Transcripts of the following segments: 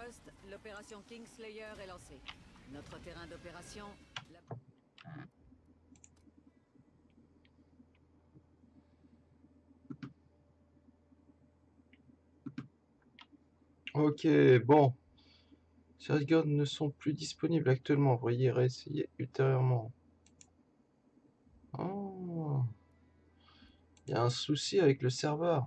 Outpost, l'opération Kingslayer est lancée. Notre terrain d'opération... Ok, bon. Ces regards ne sont plus disponibles actuellement. Veuillez réessayer ultérieurement. Oh. Il y a un souci avec le serveur.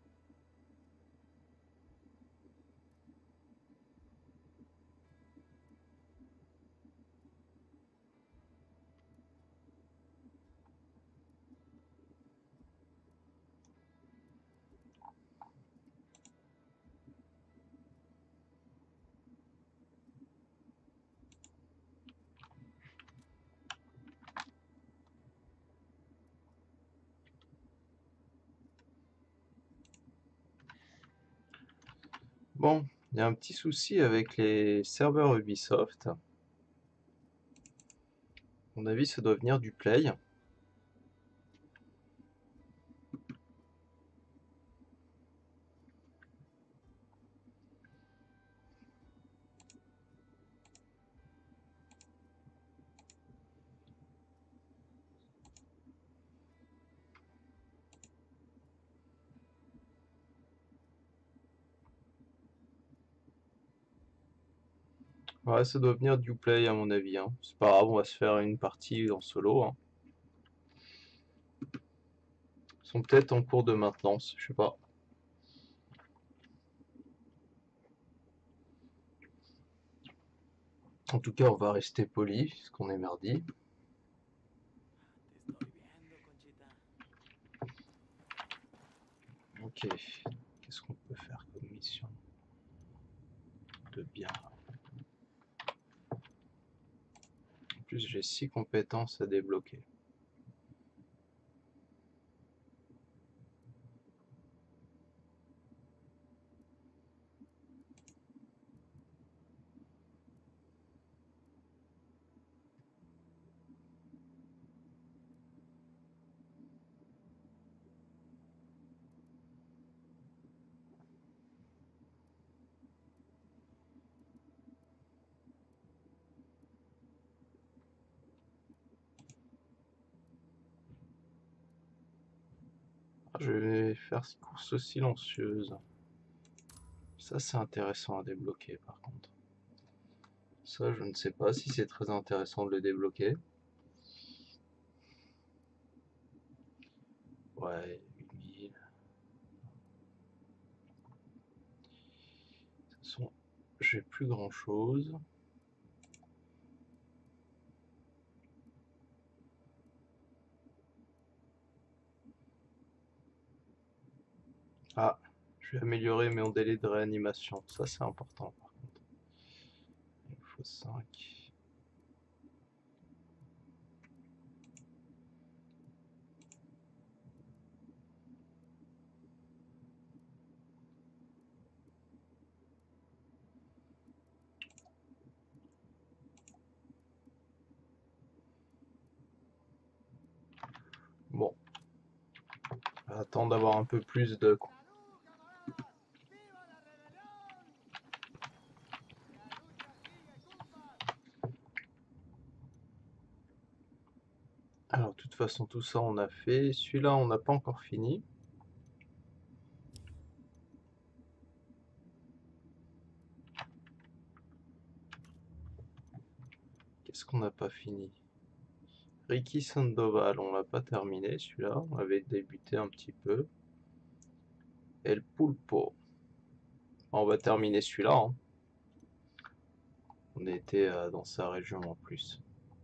Bon, il y a un petit souci avec les serveurs Ubisoft. À mon avis, ça doit venir du Play. Ouais, ça doit venir du Play à mon avis, hein. C'est pas grave, on va se faire une partie en solo, hein. Ils sont peut-être en cours de maintenance, je sais pas. En tout cas, on va rester poli, puisqu'on est mardi. Ok, qu'est-ce qu'on peut faire comme mission de bien? En plus, j'ai 6 compétences à débloquer. Je vais faire course silencieuse. Ça, c'est intéressant à débloquer, par contre. Ça, je ne sais pas si c'est très intéressant de le débloquer. Ouais, 8000. De toute façon, j'ai plus grand-chose. Ah, je vais améliorer mon délai de réanimation. Ça, c'est important, par contre. Il faut 5. Bon, attends d'avoir un peu plus de... Alors, de toute façon, tout ça, on a fait. Celui-là, on n'a pas encore fini. Qu'est-ce qu'on n'a pas fini? Ricky Sandoval, on l'a pas terminé, celui-là. On avait débuté un petit peu. El Pulpo. On va terminer celui-là, hein. On était dans sa région en plus.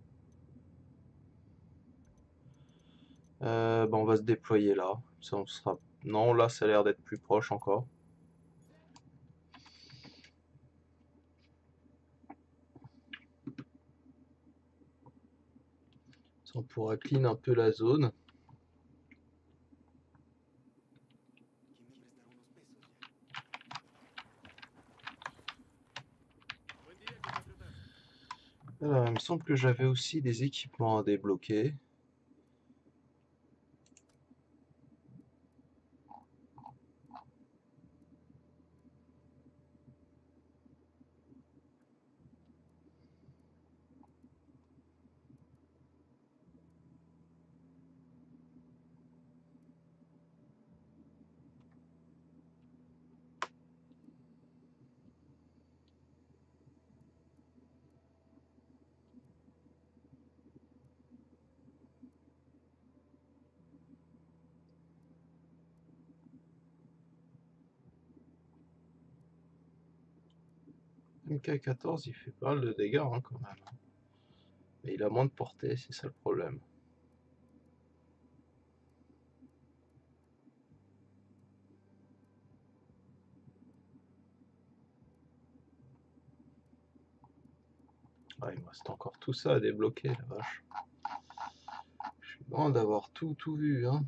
Bah, on va se déployer là. Ça, on sera... Non, là, ça a l'air d'être plus proche encore. Ça, on pourra clean un peu la zone. Alors, il me semble que j'avais aussi des équipements à débloquer. MK14 il fait pas mal de dégâts hein, quand même. Mais il a moins de portée, c'est ça le problème. Ah, il me reste encore tout ça à débloquer, la vache. Je suis loin d'avoir tout vu, hein.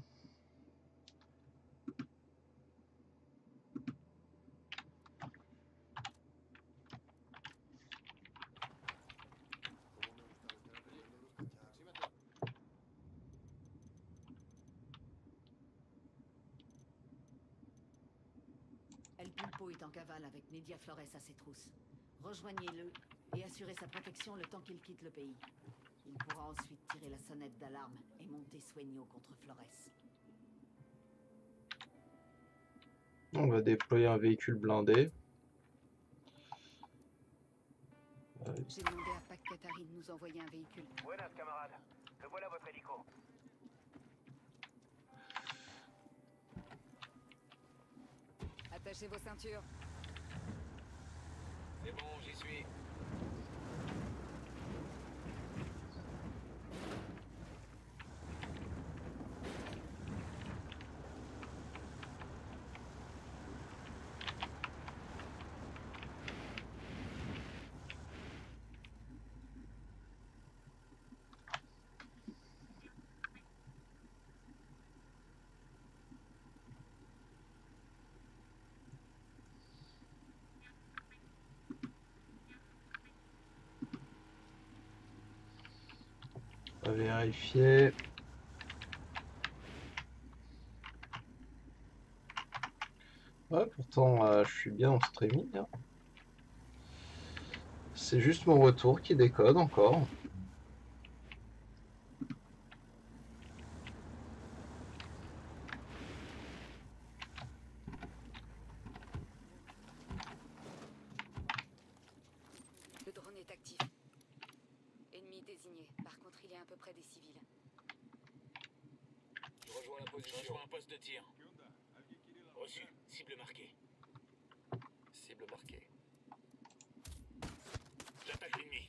El Pulpo est en cavale avec Nidia Flores à ses trousses. Rejoignez-le et assurez sa protection le temps qu'il quitte le pays. Il pourra ensuite tirer la sonnette d'alarme et monter Sueño contre Flores. On va déployer un véhicule blindé. J'ai demandé à Pac Katari de nous envoyer un véhicule. Buenas, camarade. Le voilà votre hélico. Attachez vos ceintures. C'est bon, j'y suis. On va vérifier. Ouais, pourtant, je suis bien en streaming, hein. C'est juste mon retour qui décode encore. Le drone est actif. Ennemi désigné. Par contre, il est un peu près des civils. Je rejoins la position. Je rejoins un poste de tir. Reçu. Cible marquée. Cible marquée. J'attaque l'ennemi.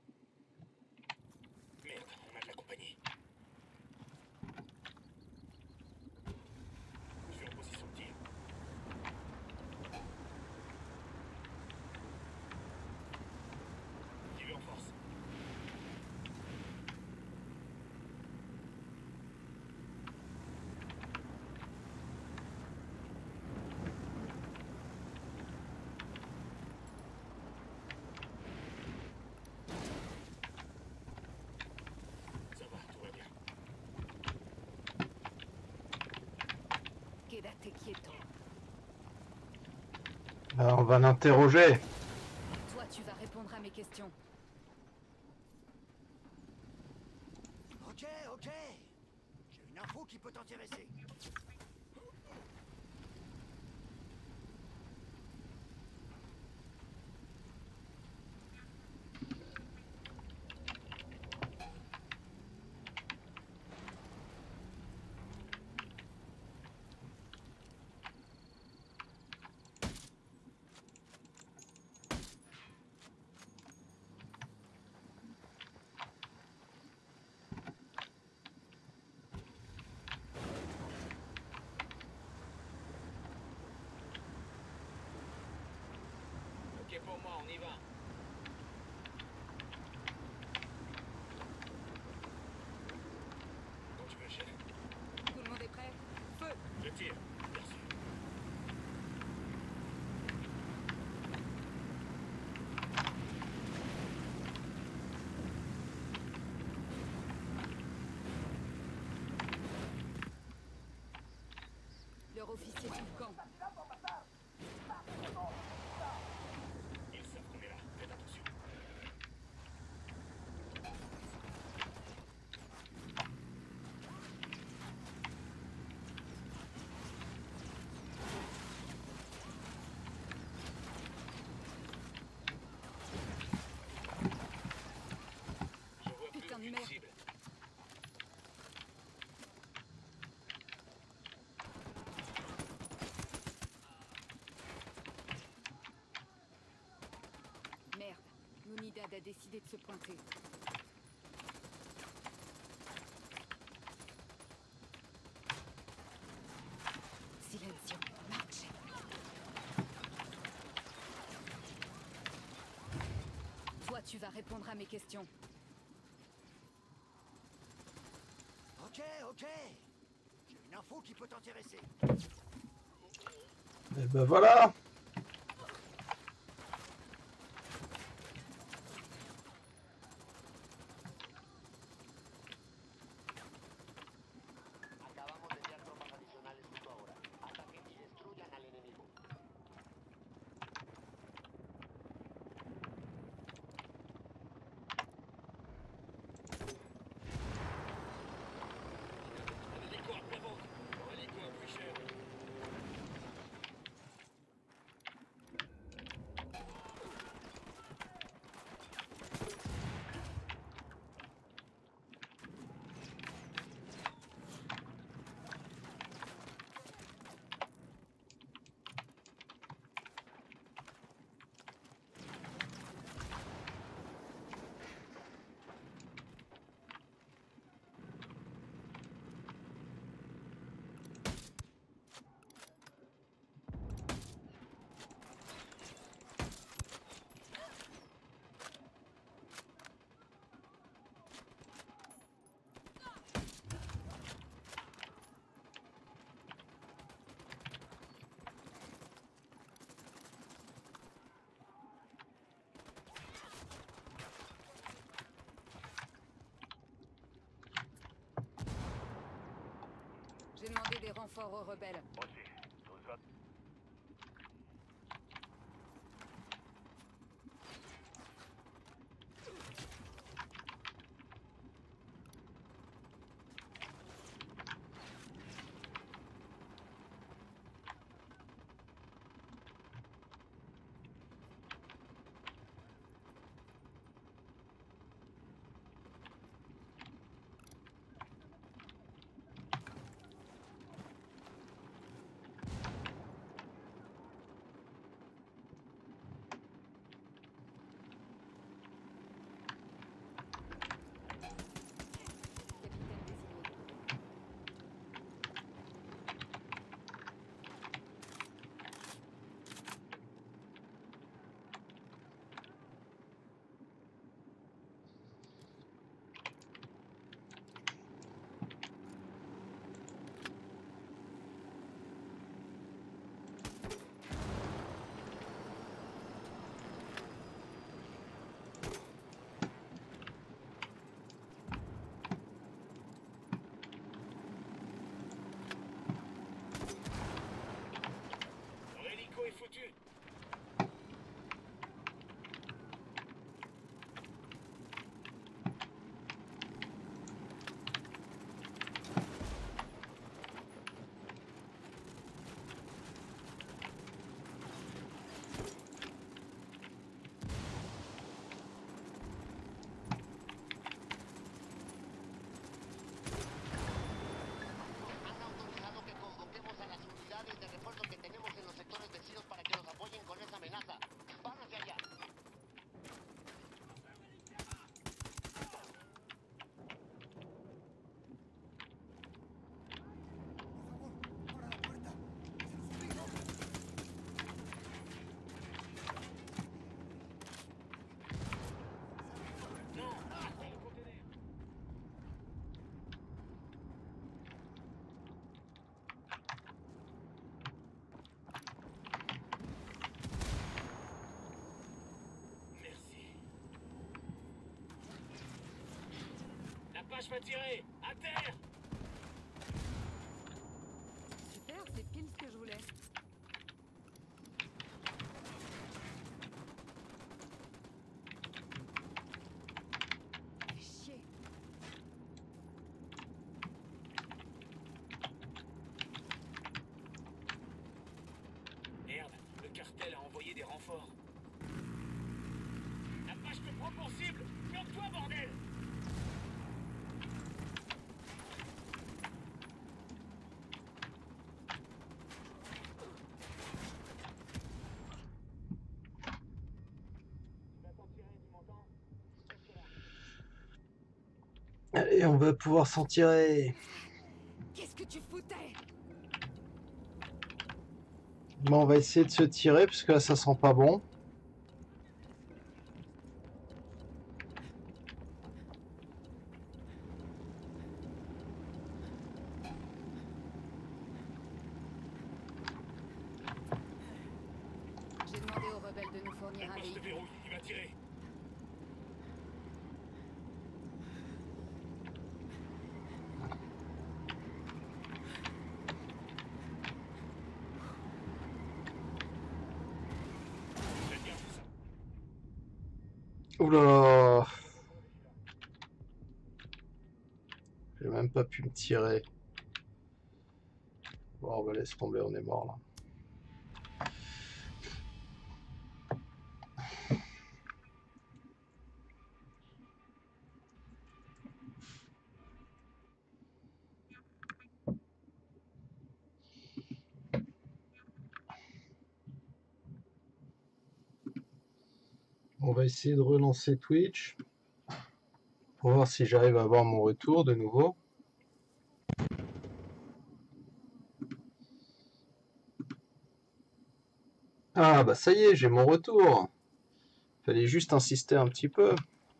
Merde, on a de la compagnie. Je suis en position de tir. J'y vais en force. Ça va, tout va bien. Quédate quieto. On va l'interroger. Toi, tu vas répondre à mes questions. Ok. J'ai une info qui peut t'intéresser. Ok pour moi, on y va. Quand tu veux, chef. Tout le monde est prêt? Feu! Je tire. Merci. Leur officier sous le camp. Ils savent qu'on est là. Faites attention. Je vois plus Putain de aucune merde. cible. décidé de se pointer. Silencio, marche. Toi, tu vas répondre à mes questions. Ok, ok. J'ai une info qui peut t'intéresser. Et ben voilà. Acabamos de enviar tropas adicionales justo ahora. Ataquen y destruyan al enemigo. Un hélico après vôtre. Un hélico à plus cher. J'ai demandé des renforts aux rebelles. Capitaine désigné. Leur hélico est foutu. Han autorizado que convoquemos a las unidades de refuerzo que tenemos en los sectores vecinos para que nos apoyen con esa amenaza. ¡Van hacia allá! Non, c'est le conteneur. Merci. La page va tirer. À terre. Super, c'est pile ce que je voulais. Fais chier. Merde, le cartel a envoyé des renforts. La page te prend pour cible. Planque-toi, bordel. Allez, on va pouvoir s'en tirer. Qu'est-ce que tu foutais? Bon, on va essayer de se tirer parce que là, ça sent pas bon. J'ai demandé aux rebelles de nous fournir un Le poste véhicule. verrouille, il va tirer. Faites gaffe, ça. Oula. J'ai même pas pu me tirer. Bon, on va laisser tomber, on est mort là. On va essayer de relancer Twitch pour voir si j'arrive à avoir mon retour de nouveau. Ah bah ça y est, j'ai mon retour. Fallait juste insister un petit peu.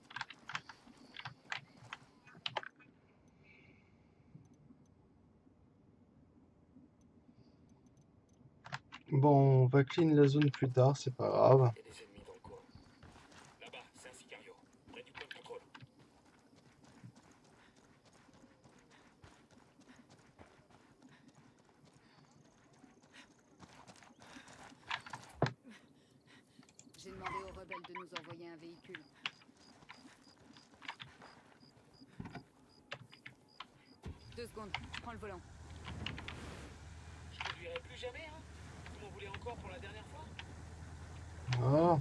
Bon, on va clean la zone plus tard, c'est pas grave. Il y a des ennemis dans le coin. Là-bas, c'est un sicario. Près du point de contrôle. J'ai demandé aux rebelles de nous envoyer un véhicule. Deux secondes, prends le volant. Je conduirai plus jamais, hein. Vous m'en voulez encore pour la dernière fois? Ah.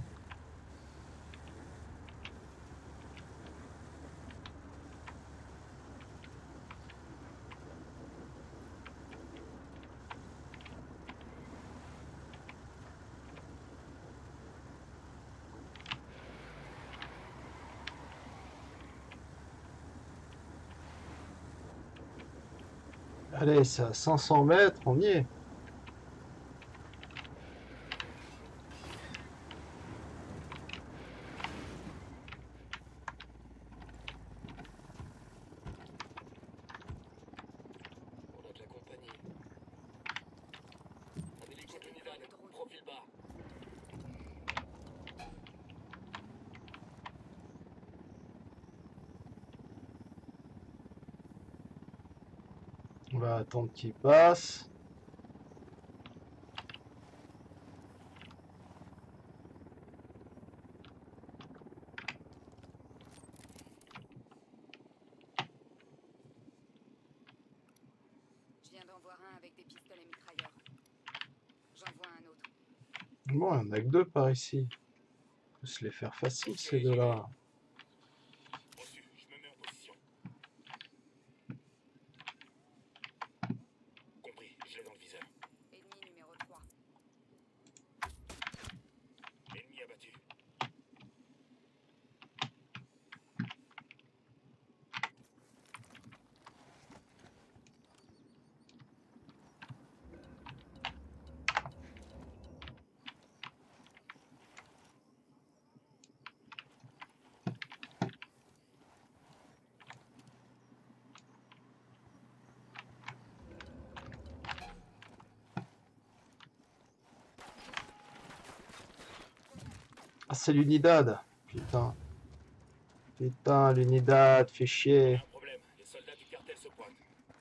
Allez, c'est à 500 mètres, on y est. On a de la compagnie. Un hélico de Unidad, profil bas. On va attendre qu'il passe. Je viens d'en voir un avec des pistolets mitrailleurs. J'en vois un autre. Bon, il n'y en a que deux par ici. On peut se les faire facile ces deux-là. Reçu, je me mets en position. Compris, je l'ai dans le viseur. Ennemi numéro 3. Ennemi abattu. Ah, c'est l'Unidad. Putain. Putain, l'Unidad, fait chier. Un problème, les soldats du cartel se pointent.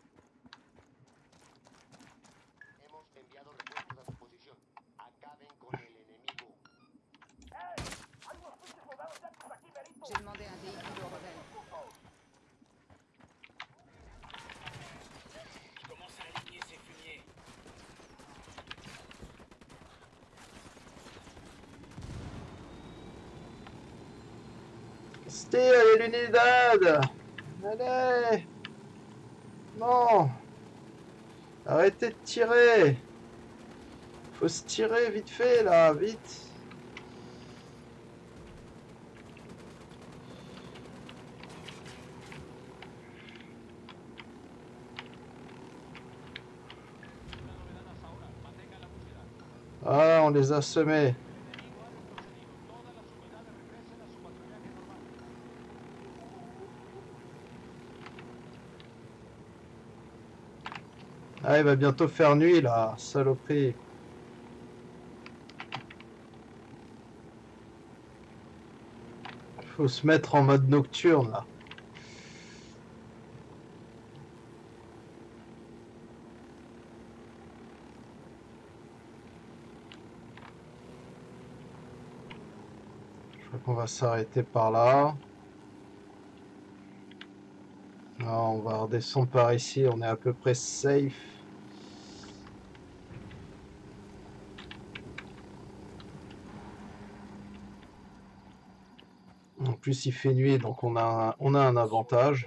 Hemos enviado refuerzos a su posición. Acaben con el enemigo. J'ai demandé un véhicule aux rebelles. Je commence à aligner ces fumiers. Steve, allez, l'Unidad. Allez. Non. Arrêtez de tirer. Faut se tirer vite fait là, vite. on les a semés. Ah, il va bientôt faire nuit là, saloperie. Faut se mettre en mode nocturne là. Je crois qu'on va s'arrêter par là. Non, on va redescendre par ici, on est à peu près safe. En plus, il fait nuit, donc on a un avantage.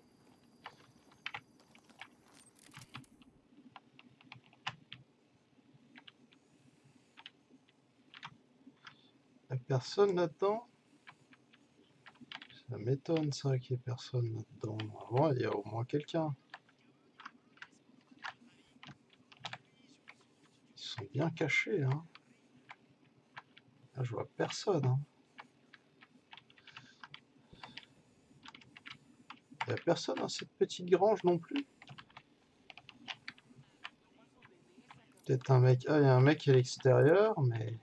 Il n'y a personne là-dedans? Ça m'étonne ça qu'il n'y ait personne là-dedans. Normalement, il y a au moins quelqu'un. Ils sont bien cachés, hein. Là, je vois personne, hein. Il n'y a personne dans cette petite grange non plus. Peut-être un mec. Ah, il y a un mec à l'extérieur, mais...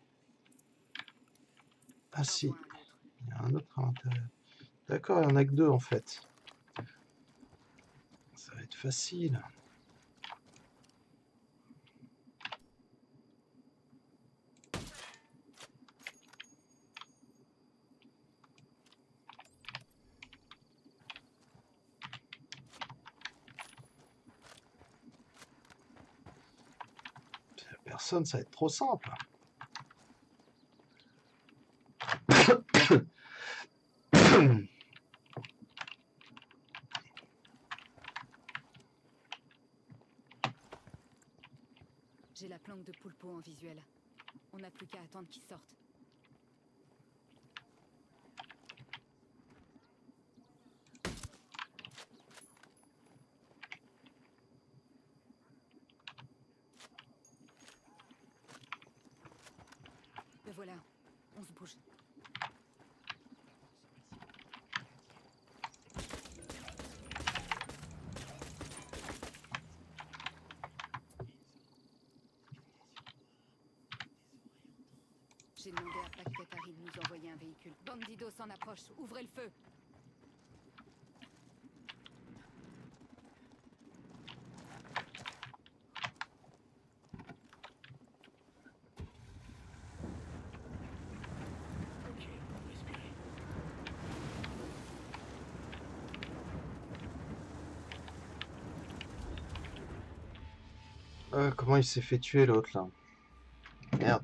Ah si, il y a un autre à l'intérieur. D'accord, il n'y en a que deux en fait. Ça va être facile. Personne, ça va être trop simple. J'ai la planque de Pulpo en visuel. On n'a plus qu'à attendre qu'ils sortent. Le voilà. On se bouge. J'ai demandé à Pac Katari de nous envoyer un véhicule. Bandido s'en approche. Ouvrez le feu. Ok, on va respirer. Comment il s'est fait tuer l'autre là? Merde.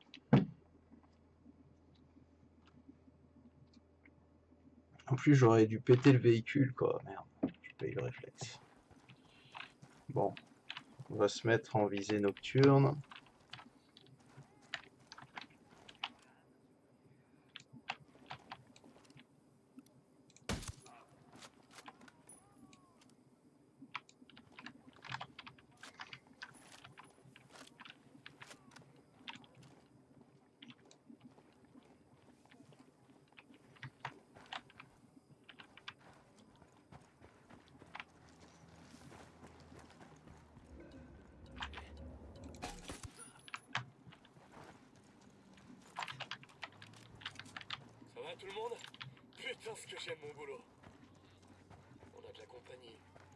En plus, j'aurais dû péter le véhicule, quoi. Merde, j'ai pas eu le réflexe. Bon, on va se mettre en visée nocturne. Ça va tout le monde? Putain, ce que j'aime mon boulot. On a de la compagnie.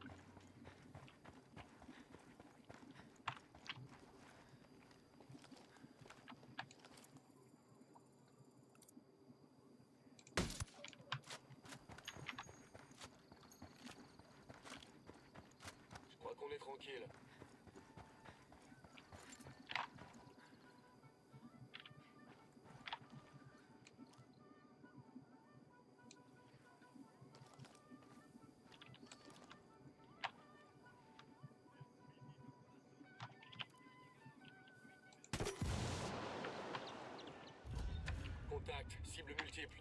Je crois qu'on est tranquille. Contact, cible multiple.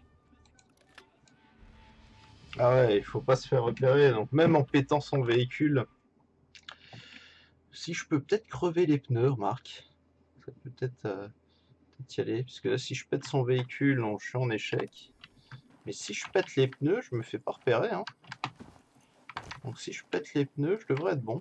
Ah ouais, il faut pas se faire repérer. Donc même en pétant son véhicule, si je peux peut-être crever les pneus, Marc, ça peut peut-être d'y aller. Parce que là, si je pète son véhicule, non, je suis en échec. Mais si je pète les pneus, je me fais pas repérer. Hein. Donc si je pète les pneus, je devrais être bon.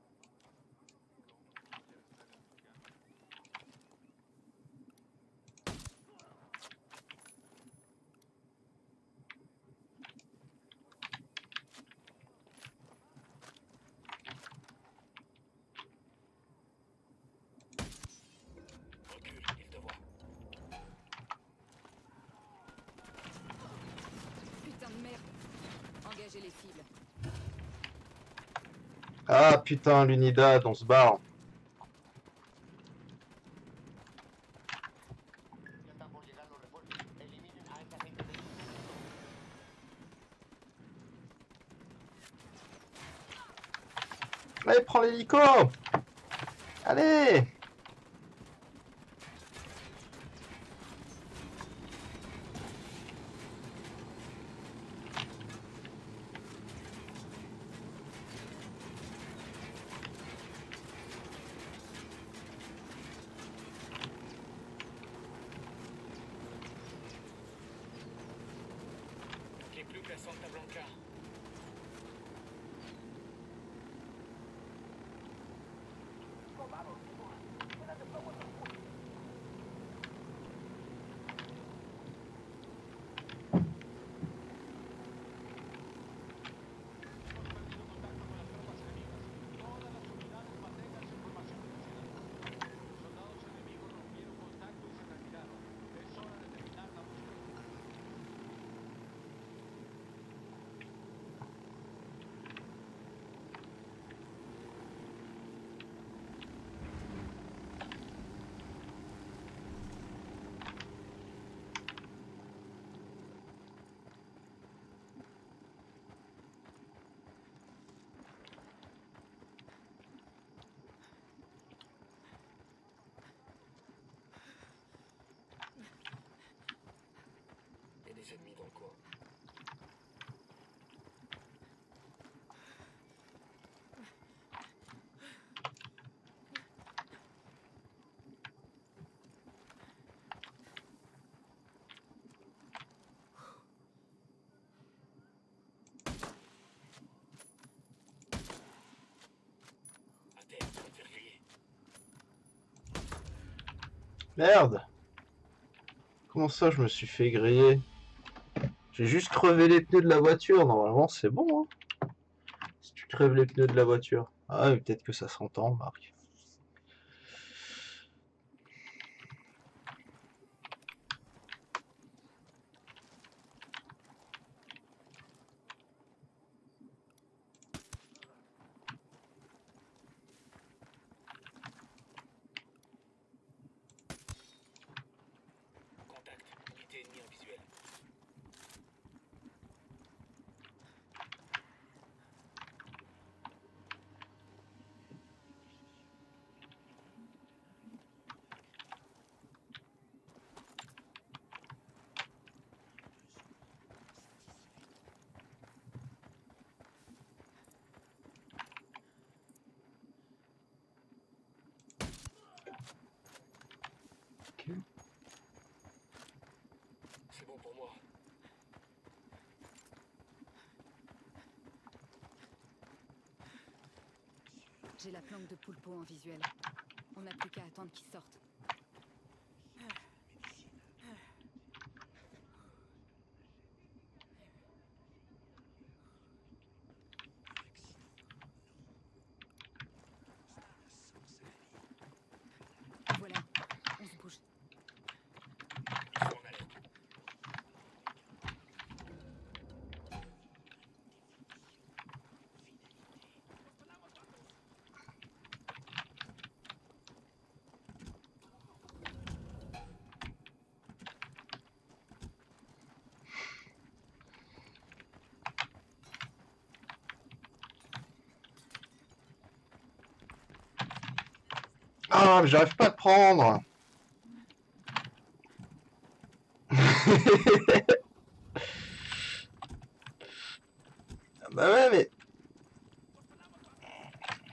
Recule, il te voit. Putain de merde. Engagez les cibles. Ah putain, l'unidad, on se barre. Ya están por llegar los refuerzos. Eliminen a esa gente de ahí. Allez, prends l'hélico! Allez! Qui est plus que la Santa Blanca. Il y a des ennemis dans le coin. À terre, tu vas te faire griller. Merde! Comment ça, je me suis fait griller? J'ai juste crevé les pneus de la voiture. Normalement, c'est bon. Hein, si tu crèves les pneus de la voiture. Ah, mais peut-être que ça s'entend, Marc. Contact. Unité ennemie en visuel. C'est bon pour moi. J'ai la planque de Poulpo en visuel. On n'a plus qu'à attendre qu'ils sortent. Voilà, on se bouge. Ils sont en alerte. Ah, mais j'arrive pas à te prendre. Bah ouais, mais...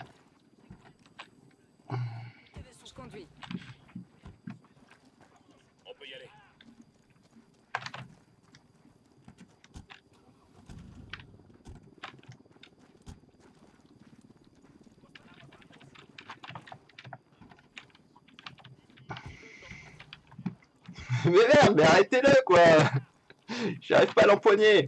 Je conduis. Mais merde, mais arrêtez-le quoi. J'arrive pas à l'empoigner.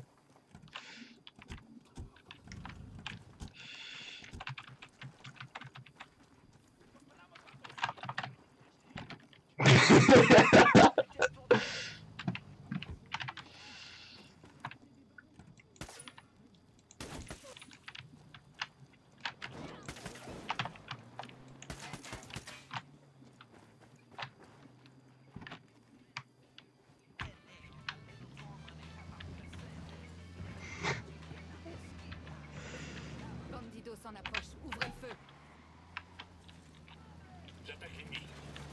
Bandido s'en approche. Ouvrez le feu. J'attaque l'ennemi.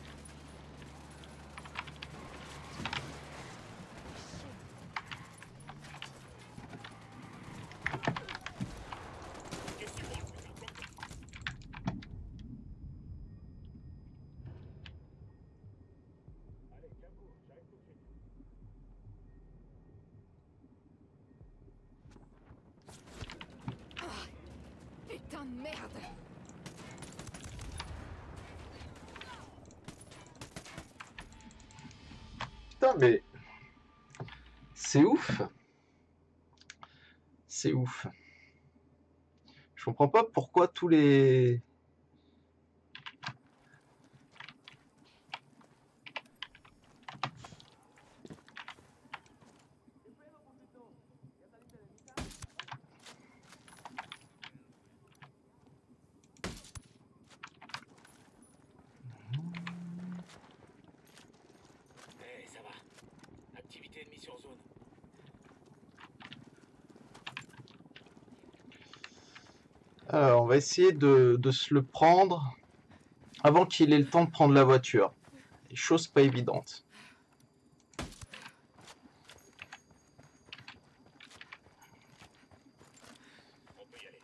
Qu'est-ce que tu prends? Allez, Django, j'arrive tout de suite. Putain de merde. Putain, mais c'est ouf. C'est ouf. Je comprends pas pourquoi tous les... Eh, ça va. Activité ennemie sur zone. Alors, on va essayer de se le prendre avant qu'il ait le temps de prendre la voiture. Chose pas évidente. On peut y aller.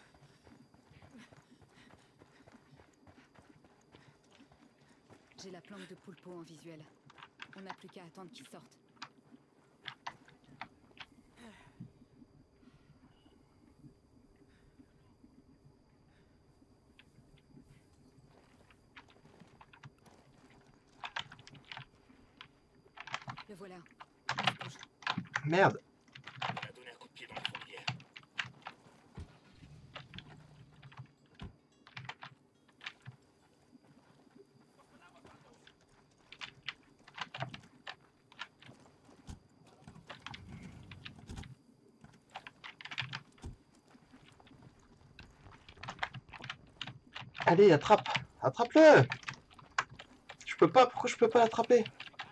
J'ai la planque de Pulpo en visuel. On n'a plus qu'à attendre qu'il sorte. Le voilà. On se bouge. Merde. On a donné un coup de pied dans la fourmilière. Allez, attrape. Attrape-le. Je peux pas. Pourquoi je peux pas l'attraper?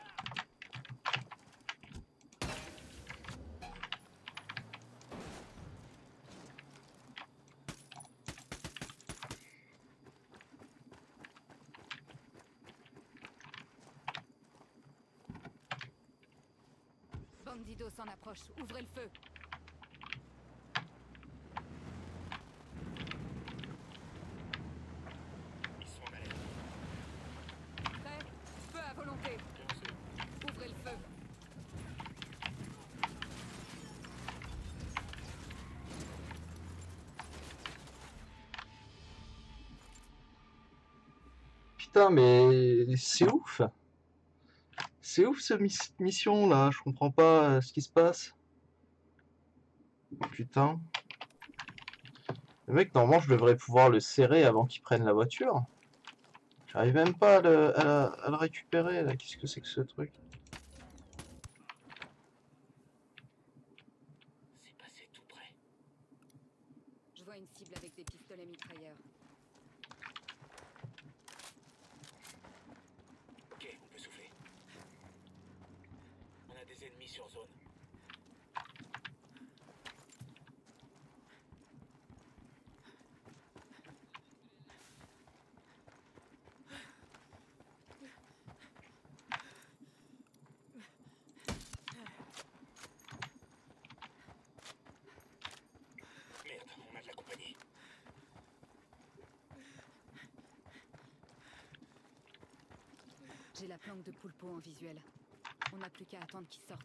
Bandido s'en approche. Ouvrez le feu. Ils sont en alerte. Prêt? Feu à volonté. Bien sûr. Ouvrez le feu. Putain, mais c'est ouf. C'est ouf ce mission là. Je comprends pas ce qui se passe. Putain. Le mec, normalement, je devrais pouvoir le serrer avant qu'il prenne la voiture. J'arrive même pas à le récupérer là. Qu'est-ce que c'est que ce truc? C'est passé tout près. Je vois une cible avec des pistolets mitrailleurs. Ok, on peut souffler. On a des ennemis sur zone. Merde, on a de la compagnie. J'ai la planque de Pulpo en visuel. On n'a plus qu'à attendre qu'il sorte.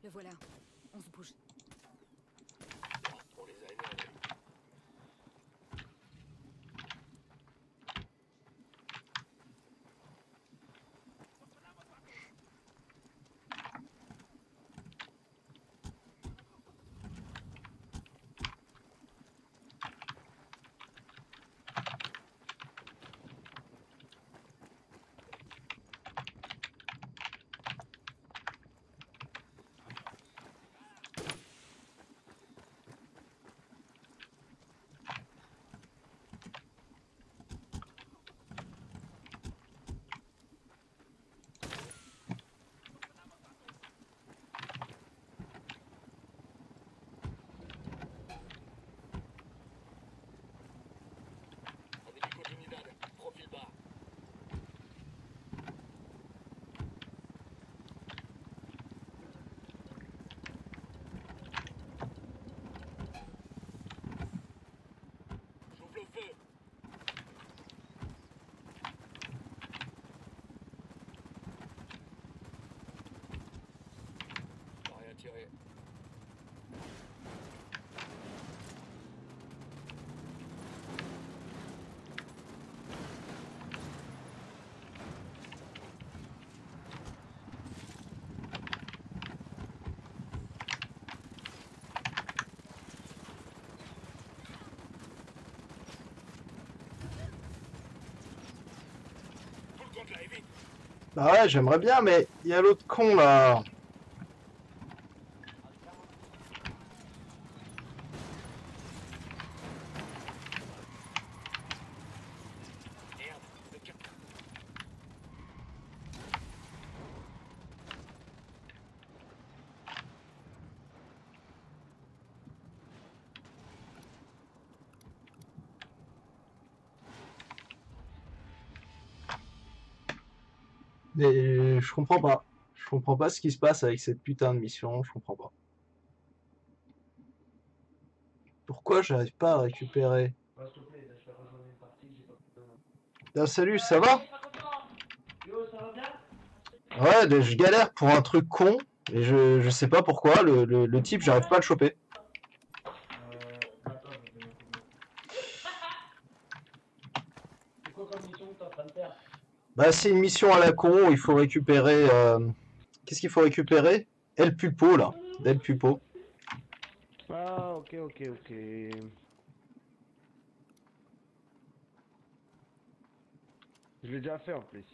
voilà. On se bouge. On les a énervés. On est du côté Unidad. Profil bas. J'ouvre le feu. T'as rien tiré. Tout le compte là, et vite. Bah ouais, j'aimerais bien, mais il y a l'autre con là. Merde, le cap. Mais je comprends pas. Je comprends pas ce qui se passe avec cette putain de mission, je comprends pas. Pourquoi j'arrive pas à récupérer? Ah, salut, ça va? Ouais, je galère pour un truc con, et je sais pas pourquoi, le type, j'arrive pas à le choper. Bah, c'est une mission à la con, il faut récupérer... Qu'est-ce qu'il faut récupérer? El Pulpo, là. El Pulpo. Ah, ok, ok, ok. Je l'ai déjà fait en plus.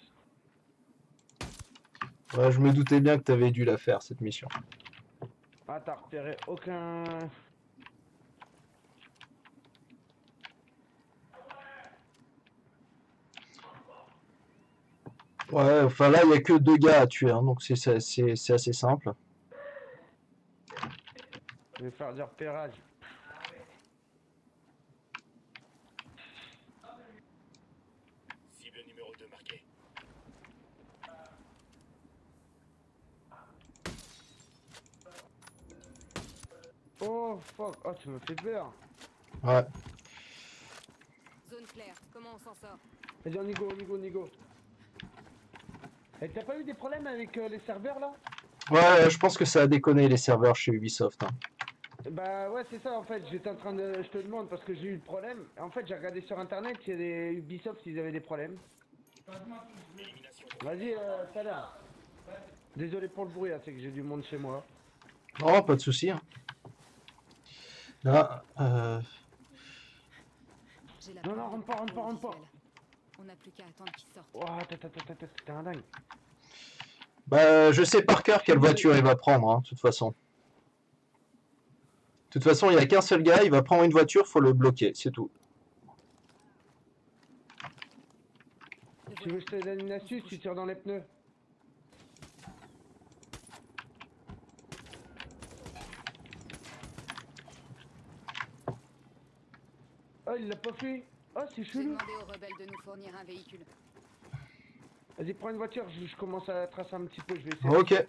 Ouais, je me doutais bien que t'avais dû la faire, cette mission. Ah, t'as repéré aucun... Ouais, enfin là, il y a que 2 gars à tuer, hein, donc c'est assez simple. Je vais faire du repérage. Cible numéro 2 marqué. Oh, fuck. Oh, tu me fais peur. Ouais. Zone claire. Comment on s'en sort? Vas-y, on y go, on y go, on y go. Et t'as pas eu des problèmes avec les serveurs là? Ouais, je pense que ça a déconné les serveurs chez Ubisoft, hein. Bah ouais, c'est ça en fait. J'étais en train de... Je te demande parce que j'ai eu le problème. En fait, j'ai regardé sur internet, il y a des Ubisoft, ils avaient des problèmes. Vas-y, Salah. Désolé pour le bruit, hein, c'est que j'ai du monde chez moi. Oh, pas de souci, hein. Là, J'ai la Non, preuve non, de rentre pas, rentre pas, rentre pas. visuel. On n'a plus qu'à attendre qu'ils sortent. Oh, t'es un dingue. bah, je sais par cœur quelle voiture il va prendre, hein, de toute façon. De toute façon, il n'y a qu'un seul gars, il va prendre une voiture, faut le bloquer, c'est tout. Tu veux que je te donne une astuce, tu tires dans les pneus. Oh, il l'a pas fait. Oh, c'est J'ai chelou. demandé aux rebelles de nous fournir un véhicule. Vas-y, prends une voiture, je commence à tracer un petit peu, je vais essayer. Ok.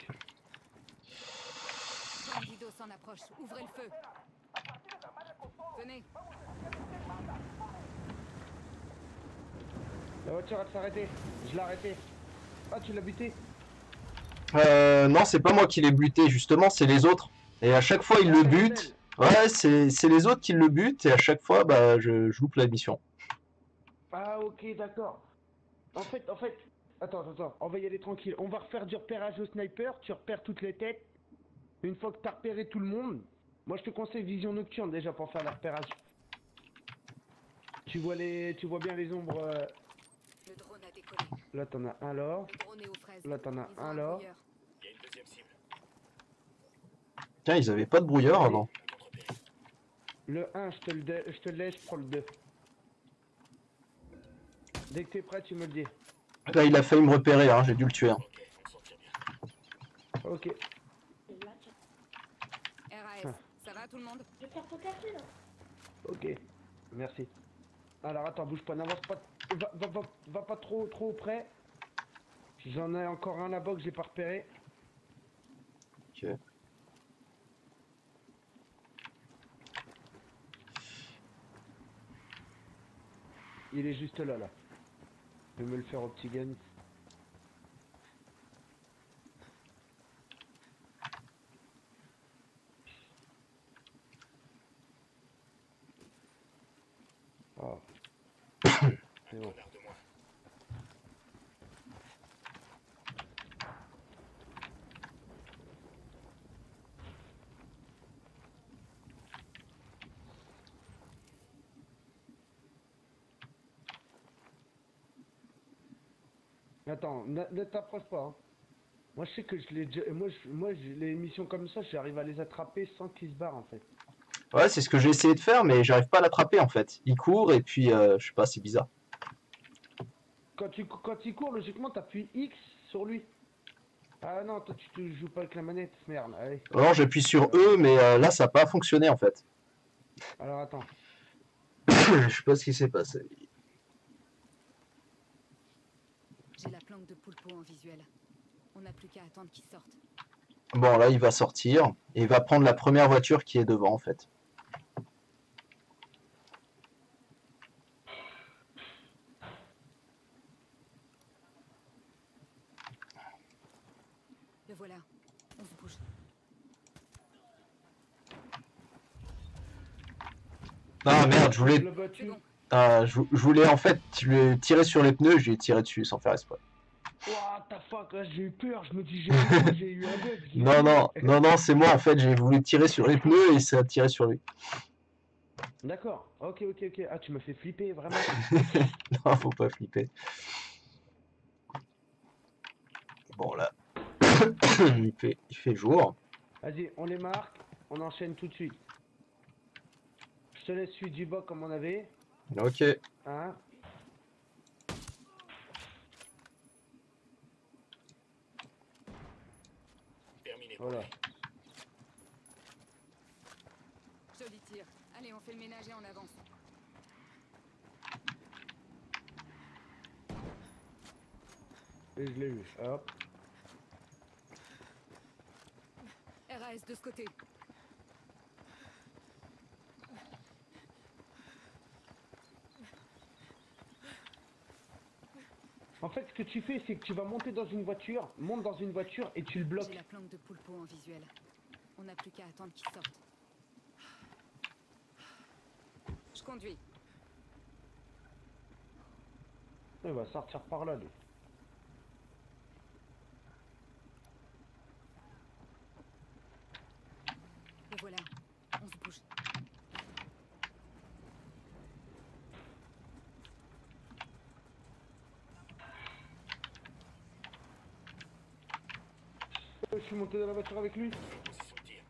Bandido s'en approche. Ouvrez le feu. Venez. La voiture va s'arrêter. Je l'ai arrêté. Ah, tu l'as buté. Non, c'est pas moi qui l'ai buté, justement, c'est les autres. Et à chaque fois, ils le butent. Ouais, c'est les autres qui le butent, et à chaque fois, bah, je loupe la mission. Ah, ok, d'accord. En fait, attends, on va y aller tranquille. On va refaire du repérage au sniper, tu repères toutes les têtes. Une fois que t'as repéré tout le monde, moi je te conseille vision nocturne déjà pour faire le repérage. Tu vois bien les ombres. Le drone a décollé. Là t'en as un là. Le drone est aux fraises. Là t'en as Ils ont un là. brouilleur. Il y a une deuxième cible. Tiens, ils avaient pas de brouilleur avant. Un contre-péril. Le 1, je te le laisse, je prends le 2. Dès que t'es prêt, tu me le dis. Là, il a failli me repérer, hein, j'ai dû le tuer. Hein. Ok, on s'en tire bien. Ok. RAS, ça va tout le monde? Je perds ton café là. Ok, merci. Alors attends, bouge pas, n'avance pas. Va pas trop près. J'en ai encore un là-bas que j'ai pas repéré. Ok. Il est juste là. Je vais me le faire au petit gun. Oh. C'est bon. Connard de moi. Attends, ne t'approche pas. Hein. Moi je sais que je l'ai déjà. Les missions comme ça, j'arrive à les attraper sans qu'ils se barrent en fait. Ouais, c'est ce que j'ai essayé de faire, mais j'arrive pas à l'attraper en fait. Il court et puis, je sais pas, c'est bizarre. Quand il court, logiquement t'appuies X sur lui. Ah non, toi tu te joues pas avec la manette, merde. Allez. Alors j'appuie sur E, mais là, ça a pas fonctionné en fait. Alors attends. Je sais pas ce qui s'est passé. J'ai la planque de Poulpo en visuel. On n'a plus qu'à attendre qu'il sorte. Bon, là, il va sortir et il va prendre la première voiture qui est devant en fait. Le voilà. On se bouge. Ah merde, je voulais, Le battu. C'est bon. je voulais en fait tirer sur les pneus, j'ai tiré dessus sans faire exprès. What the fuck, là j'ai eu peur, je me dis j'ai eu un bug. Non, c'est moi en fait, j'ai voulu tirer sur les pneus et ça a tiré sur lui. D'accord, ok. Ah tu m'as fait flipper, vraiment. Non, faut pas flipper. Bon là, il fait jour. Vas-y, on les marque, on enchaîne tout de suite. Je te laisse suivre du bas comme on avait. Ok. Hein. Terminé. Voilà. Joli tir. Allez, on fait le ménage et on avance. Et je l'ai eu, hop. RAS de ce côté. En fait, ce que tu fais, c'est que tu vas monter dans une voiture, monte dans une voiture et tu le bloques. J'ai la planque de Poulpo en visuel. On n'a plus qu'à attendre qu'il sorte. Je conduis. Il va sortir par là, lui. Le voilà. On se bouge. Je suis monté dans la voiture avec lui. Position de tir.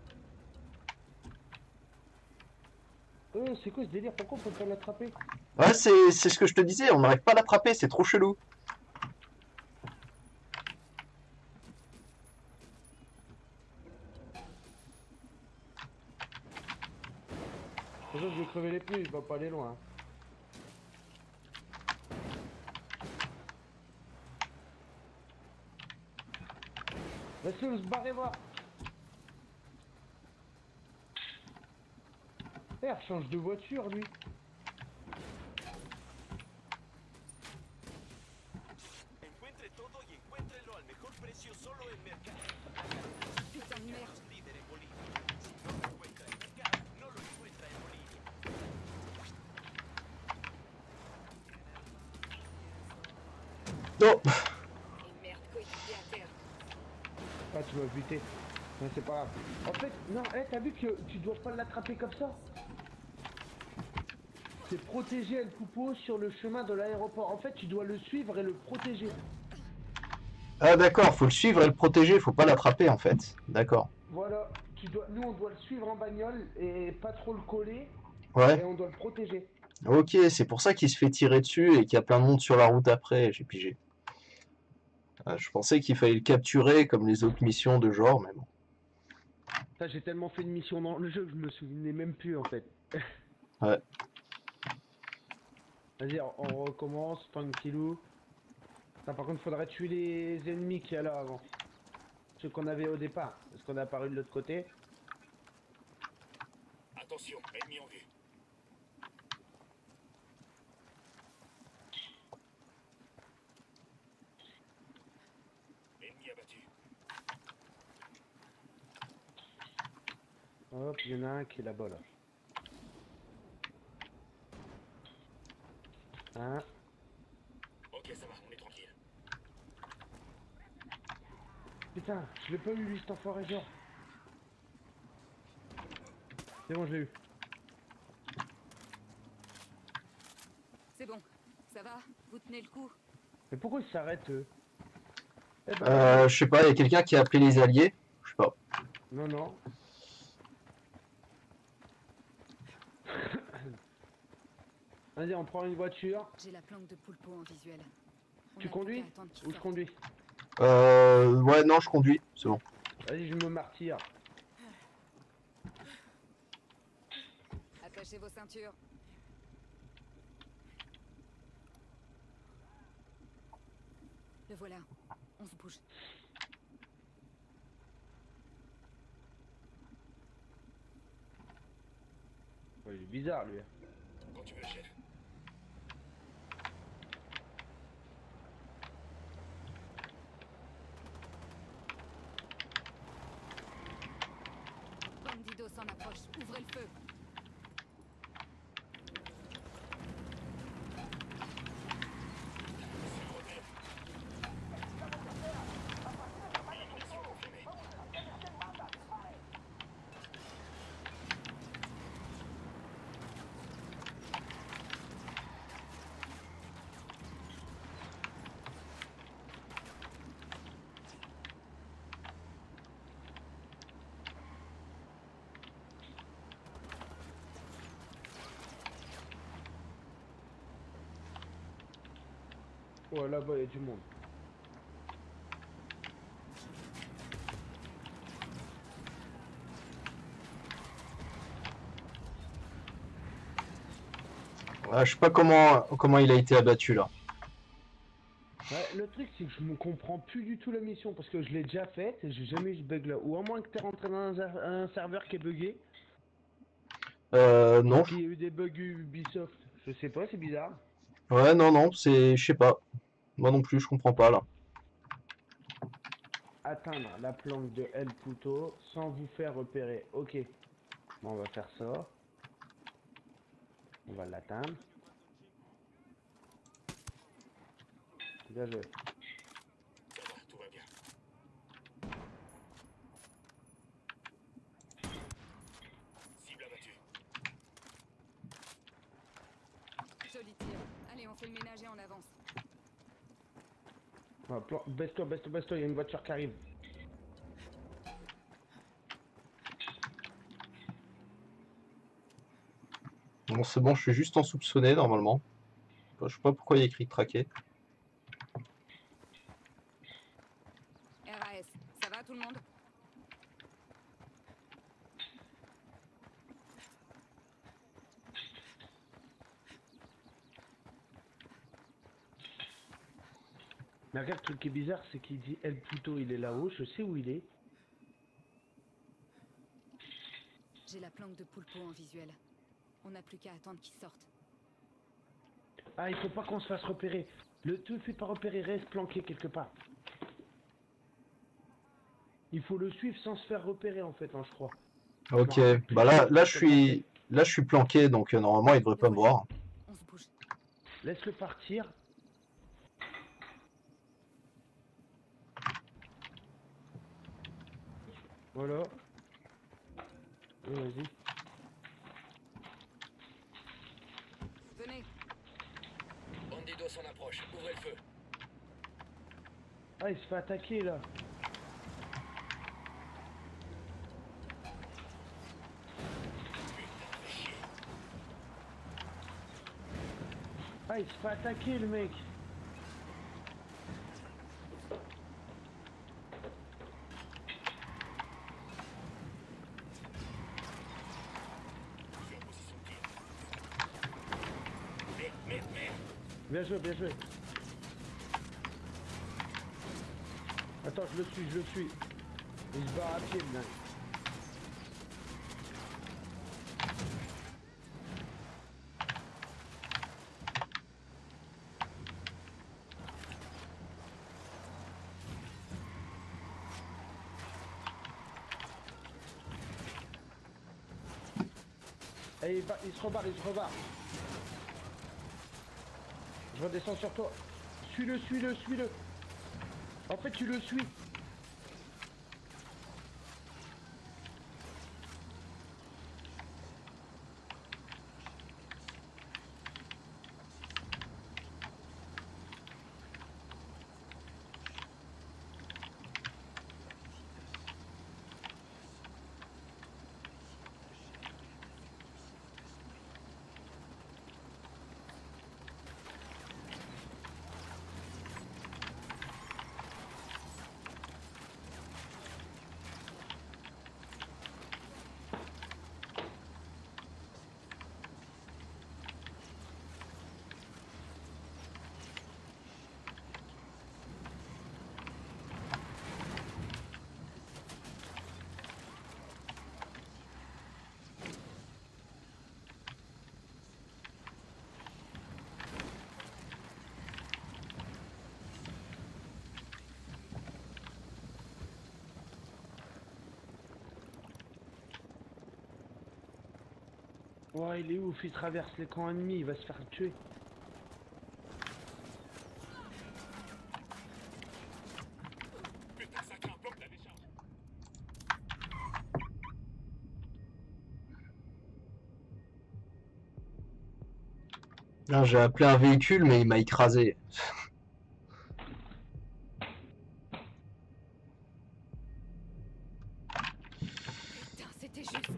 C'est quoi ce délire? Pourquoi on peut pas l'attraper? Ouais, c'est ce que je te disais, on n'arrive pas à l'attraper, c'est trop chelou. Pour ça, je vais crever les pneus, il va pas aller loin. Laisse-le se barrer voir. Eh, change de voiture, lui. Encuentre todo y encuéntrelo al mejor precio. Putain de merde. Non. Et merde, coéquipier à terre. Ah, tu m'as buté. Non, c'est pas grave. En fait, non, t'as vu que tu dois pas l'attraper comme ça? C'est protéger El Poupo sur le chemin de l'aéroport. En fait, tu dois le suivre et le protéger. Ah d'accord, faut le suivre et le protéger, faut pas l'attraper en fait. D'accord. Voilà, nous on doit le suivre en bagnole et pas trop le coller Ouais. et on doit le protéger. Ok, c'est pour ça qu'il se fait tirer dessus et qu'il y a plein de monde sur la route après, j'ai pigé. Ah, je pensais qu'il fallait le capturer comme les autres missions de genre, mais bon. Ça, j'ai tellement fait de missions dans le jeu que je me souvenais même plus en fait. Ouais. Vas-y, on recommence, tranquillou. Ça, par contre, faudrait tuer les ennemis qu'il y a là avant. Ceux qu'on avait au départ, parce qu'on est apparu de l'autre côté. Attention, ennemi en vue. Ennemi abattu. Hop, il y en a un qui est là-bas là. Hein? Ok, ça va, on est tranquille. Putain, je l'ai pas eu lui cet enfoiré genre. C'est bon, je l'ai eu. C'est bon. Ça va? Vous tenez le coup? Mais pourquoi ils s'arrêtent eux? Eh ben, Je sais pas, il y a quelqu'un qui a appelé les alliés. Je sais pas. non, non. Vas-y, on prend une voiture. J'ai la planque de Poulpo en visuel. On Tu a plus conduis qu'à attendre qu'il ou je sorte. conduis? Ouais, non, je conduis, c'est bon. Vas-y, je me martyre. Attachez vos ceintures. Le voilà. On se bouge. Ouais, il est bizarre lui. Quand tu veux, chef. Bandido s'en approche. Ouvrez le feu. Élimination confirmée. Ouais, là-bas, il y a du monde. Ah, je sais pas comment il a été abattu là. Ouais, le truc, c'est que je me comprends plus du tout la mission parce que je l'ai déjà faite et j'ai jamais eu ce bug là. Ou à moins que t'es rentré dans un serveur qui est buggé. Non. Qu'il y a eu des bugs Ubisoft. Je sais pas, c'est bizarre. Ouais, non, non, je sais pas. Moi non plus, je comprends pas là. Atteindre la planque de El Puto sans vous faire repérer. Ok. Bon, on va faire ça. On va l'atteindre. Bien joué. Ça va, tout va bien. Cible abattue. Joli tir. Allez, on fait le ménage et on avance. Baisse-toi, baisse-toi, baisse-toi, il y a une voiture qui arrive. Bon, c'est bon, je suis juste en soupçonné normalement. Je sais pas pourquoi il y a écrit traqué. RAS, ça va tout le monde? Mais regarde, le truc qui est bizarre, c'est qu'il dit El Puto, il est là-haut, je sais où il est. J'ai la planque de Poulpo en visuel. On n'a plus qu'à attendre qu'il sorte. Ah, il faut pas qu'on se fasse repérer. Le tout fait pas repérer, reste planqué quelque part. Il faut le suivre sans se faire repérer en fait, hein, je crois. Ok, bah là je suis planqué, donc normalement il devrait pas me voir. On se bouge. Laisse-le partir. Voilà. Vas-y. Venez. Bandido s'en approche. Ouvrez le feu. Ah, il se fait attaquer là. Ah, il se fait attaquer le mec. Bien joué, bien joué. Attends, je le suis, je le suis. Il se barre à pied, là. Et il se rebarre, il se rebarre. Je redescends sur toi. Suis-le, suis-le, suis-le. En fait, tu le suis. Ouais, il est ouf, il traverse les camps ennemis, il va se faire tuer. Putain, ça craint, bloque la décharge. Là, j'ai appelé un véhicule, mais il m'a écrasé. Putain, c'était juste.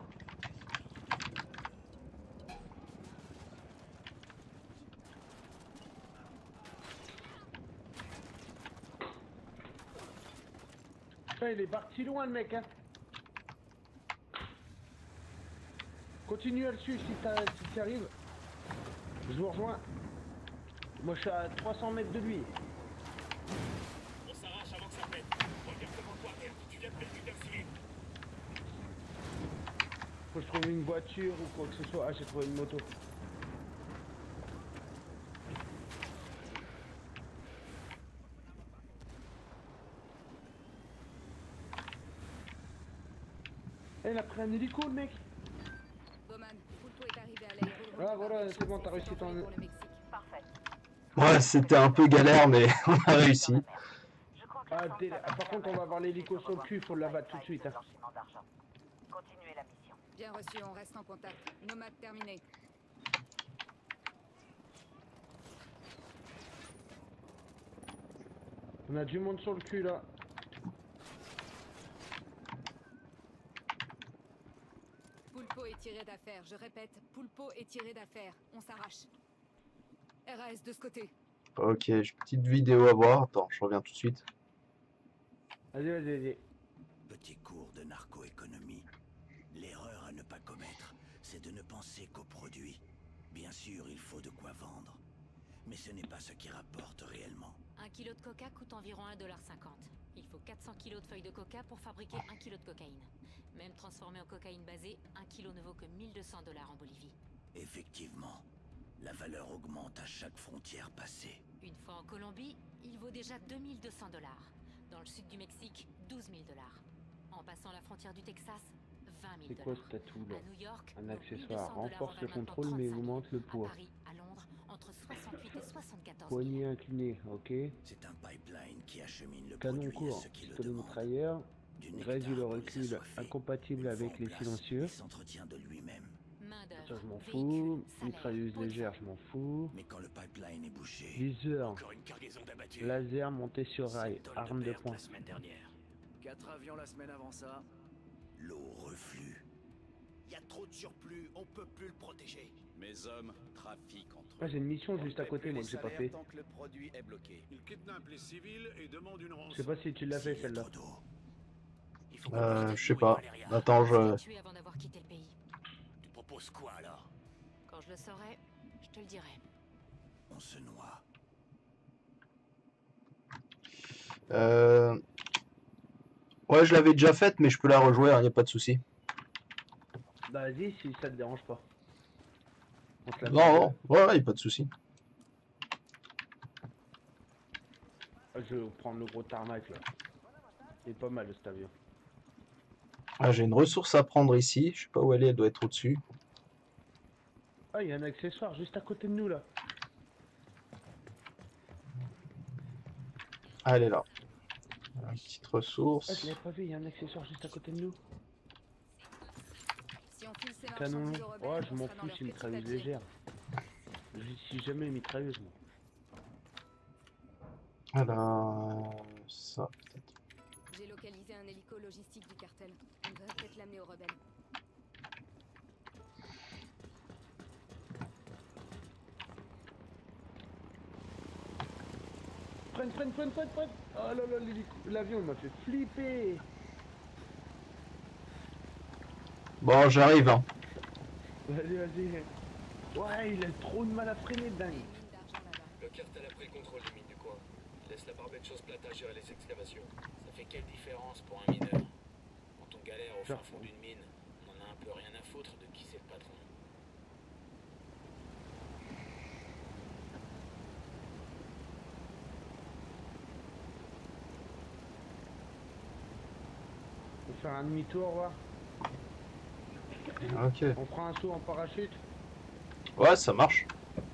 Putain, il est parti loin le mec, hein. Continue à le suivre si tu arrives. Je vous rejoins. Moi je suis à 300 mètres de lui. On s'arrache avant que ça pète. Regarde devant toi, merde. Tu viens de percuter un civil. Faut que je trouve une voiture ou quoi que ce soit. Ah, j'ai trouvé une moto. Eh, il a pris un hélico le mec. Bowman, Pulpo est arrivé à l'aérodrome. Ah, voilà, c'est bon, t'as réussi ton... Pour le Mexique. Parfait. Ouais, c'était un peu galère, mais on a réussi. Je crois que Ah, l'ensemble va par contre, on va avoir l'hélico sur le cul, faut l'abattre tout de suite. Hein. blanchiment d'argent. Continuez la mission. Bien reçu, on reste en contact. Nomade terminé. On a du monde sur le cul là. Pulpo est tiré d'affaire. Je répète, Pulpo est tiré d'affaire. On s'arrache. RAS de ce côté. Ok, j'ai une petite vidéo à voir. Attends, je reviens tout de suite. Vas-y, vas-y, vas-y. Petit cours de narcoéconomie. L'erreur à ne pas commettre, c'est de ne penser qu'au produit. Bien sûr, il faut de quoi vendre. Mais ce n'est pas ce qui rapporte réellement. 1 kilo de coca coûte environ 1,50 $. Il faut 400 kg de feuilles de coca pour fabriquer 1 kg de cocaïne. Même transformé en cocaïne basée, 1 kg ne vaut que 1 200 $ en Bolivie. Effectivement, la valeur augmente à chaque frontière passée. Une fois en Colombie, il vaut déjà 2 200 $. Dans le sud du Mexique, 12 000 $. En passant la frontière du Texas, 20 000 C'est quoi ce tatou là? À New York, Un donc accessoire 1200 $ renforce en le valent maintenant contrôle mais 35 000. augmente le À poids. Paris, à Londres, entre 68 et 74 000. Poignée inclinée, ok. C'est un pipeline qui achemine le Canon produit à court, ceux qui le pistolet demandent. mitrailleur, Du grésil nectar au pour les recul assoiffés. incompatible Une fois avec en les place, silencieux. il s'entretient de lui-même. Main-d'œuvre, Ça je m'en véhicule, fous. salaire, Mitrailleuse peau de légère, femme. je m'en fous. Mais quand le pipeline est bouché, Viseur, Encore une cargaison d'abattus. laser monté sur rail, 7 tonnes arme de pertes poing. la semaine dernière. 4 avions la semaine avant ça. l'eau reflue. Il y a trop de surplus, on peut plus le protéger. Mes hommes trafiquent entre Ah, eux. j'ai une mission On juste ne à paie côté plus moi les que j'ai pas salaires fait. tant que le produit est bloqué. Il kidnappe les civils et demande une rançon. Je sais pas si tu l'as fait S'il y a celle-là. trop d'eau, Il faut qu'on parte Je sais nous et pas. Valeria. Attends, Je l'ai je... tué avant d'avoir quitté le pays. Tu proposes quoi alors? Quand je le saurai, je te le dirai. on se noie. Ouais, je l'avais déjà faite, mais je peux la rejouer, y a pas de souci. Bah vas-y si ça te dérange pas. On se la Non, non, ouais, y a pas de souci. Je vais prendre le gros tarmac là. Il est pas mal cet avion. Ah, j'ai une ressource à prendre ici. Je sais pas où elle est doit être au-dessus. Ah, il y a un accessoire juste à côté de nous là. Ah, elle est là. Une petite Ah, je ressource. l'avais pas vu, il y a un accessoire juste à côté de nous. Si on file ces Canon marchandises long. aux rebelles, Oh, on je m'en sera dans fous, leur c'est une petit mitrailleuse papier. légère. Je suis jamais une mitrailleuse moi. Alors, ça peut-être. J'ai localisé un hélico logistique du cartel. On devrait peut-être l'amener aux rebelles. Freine. Oh là là, l'avion il m'a fait flipper. Bon, j'arrive. Hein. Vas-y. Ouais, il a trop de mal à freiner, Il y a dingue. une mine d'argent là-bas. Le cartel a pris le contrôle des mines du coin. Il laisse la barbette chose plata gérer les excavations. Ça fait quelle différence pour un mineur? Quand on galère au fin fond d'une mine, on en a un peu rien à foutre de qui c'est le patron. On va faire un demi-tour, voir. Ok. On prend un saut en parachute. Ouais, ça marche.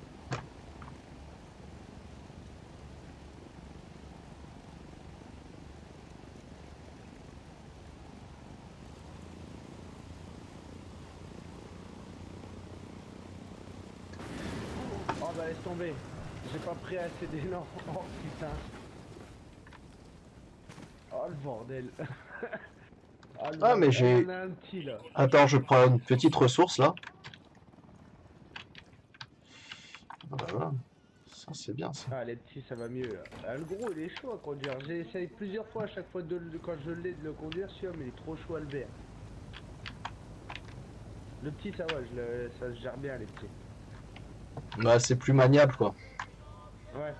Oh bah laisse tomber. J'ai pas pris assez d'élan. Oh putain. Oh le bordel. Oh, le Ah, mais bordel. j'ai- Il y en a un petit là. Attends, je prends une petite ressource là. Voilà. Ça, c'est bien ça. Ah les petits ça va mieux là. Ah, le gros il est chaud à conduire. J'ai essayé plusieurs fois à chaque fois quand je l'ai de le conduire celui-là mais il est trop chaud à le faire. Le petit ça va, ça se gère bien les petits. Ouais, c'est plus maniable quoi. Ouais.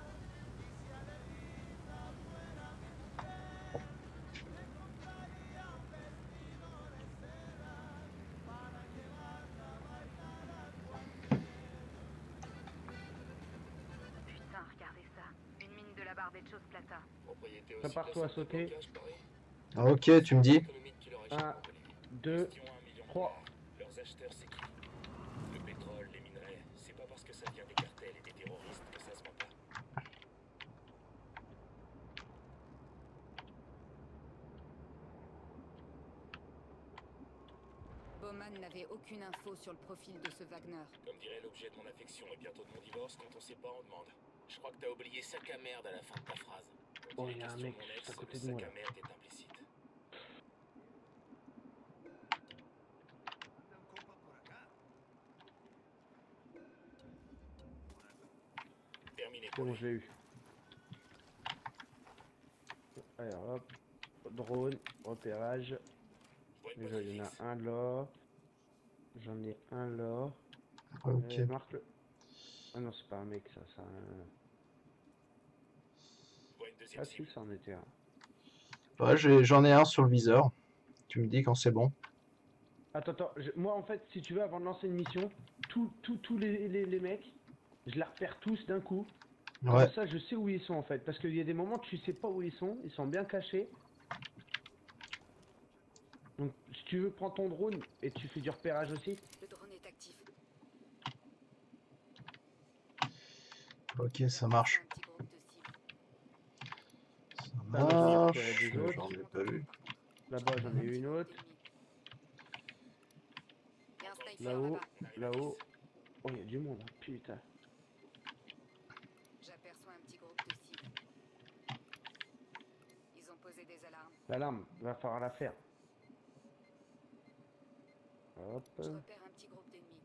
Putain, regardez ça. Une mine de la Barbette Chose Plata. Propriété aussi Prépare-toi à de la sauter. blocage, pareil. Ok, tu me dis. Économique qui leur échappe 1, en Bolivie. 2, Question à 1 million de 3. $. Leurs acheteurs, c'est qui? Le pétrole, les minerais, c'est pas parce que ça vient des cartels et des terroristes que ça se vend pas. Bowman n'avait aucune info sur le profil de ce Wagner. Comme dirait l'objet de mon affection et bientôt de mon divorce, quand on sait pas, on demande. Je crois que t'as oublié sac à merde à la fin de ta phrase. Quand Oh, il est y a un question mec de mon juste ex, à côté le de moi, sac là. à merde est implicite. Terminé C'est pour bon, lui. je l'ai eu. Allez hop. Drone, repérage. Je vois une Déjà, il y en fixe. a un là. J'en ai un là. Ok. Marque-le. Ah non, c'est pas un mec, ça, c'est un... Je vois une deuxième Ah cible. si, ça en était un. Ouais, j'en ai un sur le viseur. Tu me dis quand c'est bon. Attends, moi en fait, si tu veux, avant de lancer une mission, tous les mecs, je les repère tous d'un coup. Comme Ouais. ça, je sais où ils sont en fait. Parce qu'il y a des moments, tu sais pas où ils sont bien cachés. Donc, si tu veux, prends ton drone et tu fais du repérage aussi. Le drone est actif. Ok, ça J'aperçois marche. un petit groupe de cibles. Ça Là, moi, j'en ai repéré marche. des autres. J'en ai Monte pas autour, vu. par contre. Là-bas, j'en ai Un eu petit une groupe autre. d'ennemis. Il y a un sniper Là-haut, là-bas. On arrive à là-haut. 10. Oh, il y a du monde, hein. Putain. J'aperçois un petit groupe de cibles. Ils ont posé des alarmes. L'alarme, va falloir la faire. Hop. Je repère un petit groupe d'ennemis.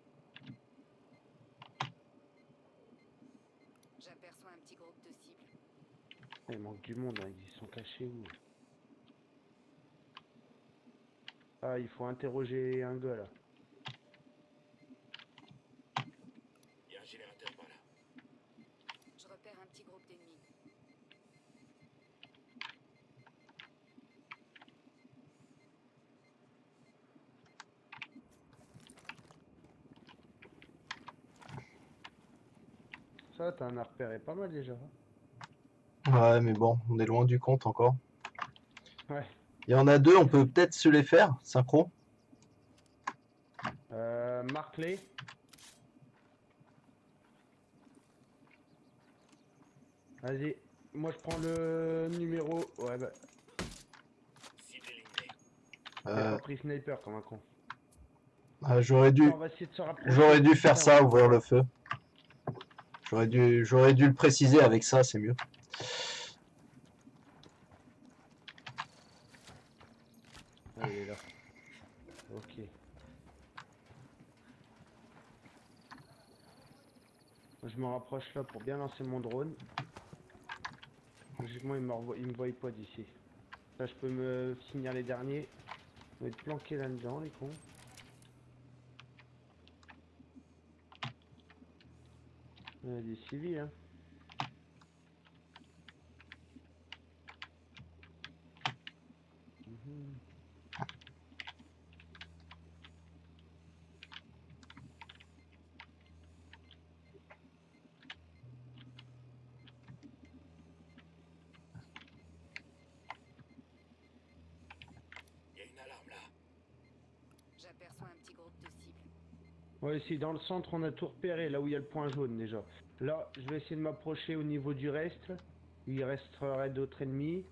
J'aperçois un petit groupe de cibles. Il manque du monde, hein. Ils sont cachés où? Ah, il faut interroger un gars là. Il y a un générateur par là. Je repère un petit groupe d'ennemis. Ça, t'en as repéré pas mal déjà. Ouais, mais bon, on est loin du compte encore. Ouais. Il y en a deux, on peut peut-être se les faire, synchro. Marque-les. Vas-y. Moi, je prends le numéro. Ouais, bah. Cible éliminée. J'ai pas pris sniper comme un con. J'aurais dû, On va essayer de se rapprocher. j'aurais dû faire Putain, ça, ouais. ouvrir le feu. J'aurais dû le préciser avec ça, c'est mieux. Ah, il est là. Ok. Je me rapproche là pour bien lancer mon drone. Logiquement, il me voit pas d'ici. Là, je peux me finir les derniers. On va être planqués là-dedans, les cons. Il y a des civils, hein. Mhm. Il y a une alarme là. J'aperçois un petit groupe de cibles. Ouais, ici, dans le centre, on a tout repéré, là où il y a le point jaune déjà. Là, je vais essayer de m'approcher au niveau du reste. Il resterait d'autres ennemis.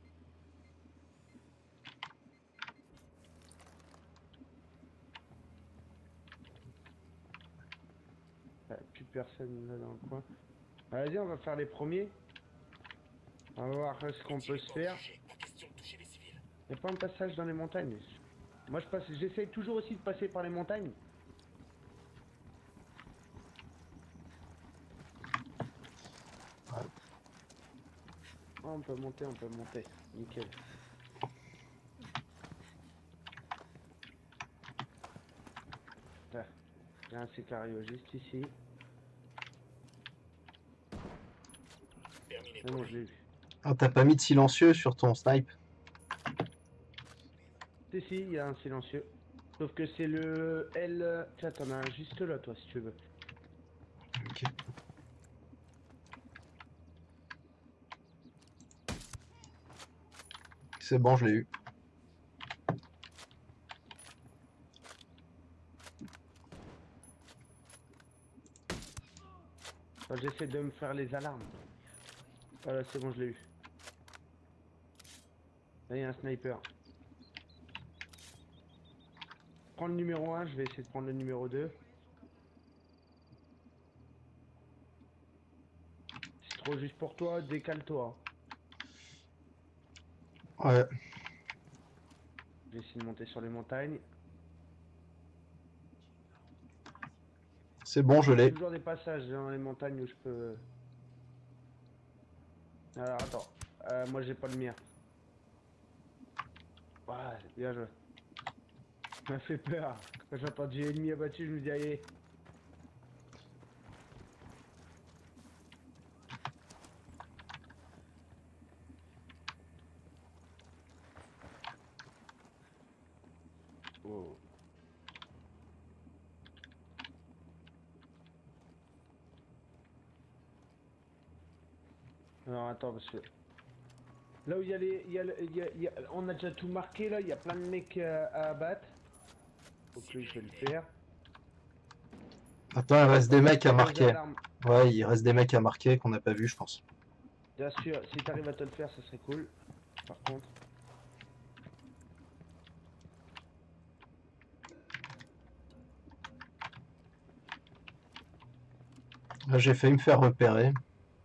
Plus personne là dans le coin. Vas-y, on va faire les premiers. On va voir ce qu'on peut se faire. Pas question de toucher les civils. Il n'y a pas un passage dans les montagnes. Moi, j'essaye toujours aussi de passer par les montagnes. Oh, on peut monter, on peut monter. Nickel. Là, il y a un sicario juste ici. Terminé Ah pour non, je lui. l'ai vu. Ah, t'as pas mis de silencieux sur ton snipe? Si, si, il y a un silencieux. Sauf que c'est le L... Tiens, t'en as un juste là, toi, si tu veux. Ok. C'est bon, je l'ai eu. Enfin, j'essaie de me faire les alarmes. Voilà, c'est bon, je l'ai eu. Là, il y a un sniper. Prends le numéro 1, je vais essayer de prendre le numéro 2. C'est trop juste pour toi, décale-toi. Ouais. Je vais essayer de monter sur les montagnes. C'est bon, je Il y a l'ai. toujours des passages dans les montagnes où je peux... Alors, attends. Moi, j'ai pas le mien. Ouais, bien joué. Ça m'a fait peur. Quand j'ai entendu ennemi abattu, je me dis, allez. Oh. Alors attends parce que là où il y a les, on a déjà tout marqué là, il y a plein de mecs à abattre. Donc là je vais le faire. Attends, il reste des mecs à marquer. Alarmes. Ouais, il reste des mecs à marquer qu'on n'a pas vu, je pense. Bien sûr, si t'arrives à te le faire, ça serait cool. Par contre. Là, j'ai failli me faire repérer.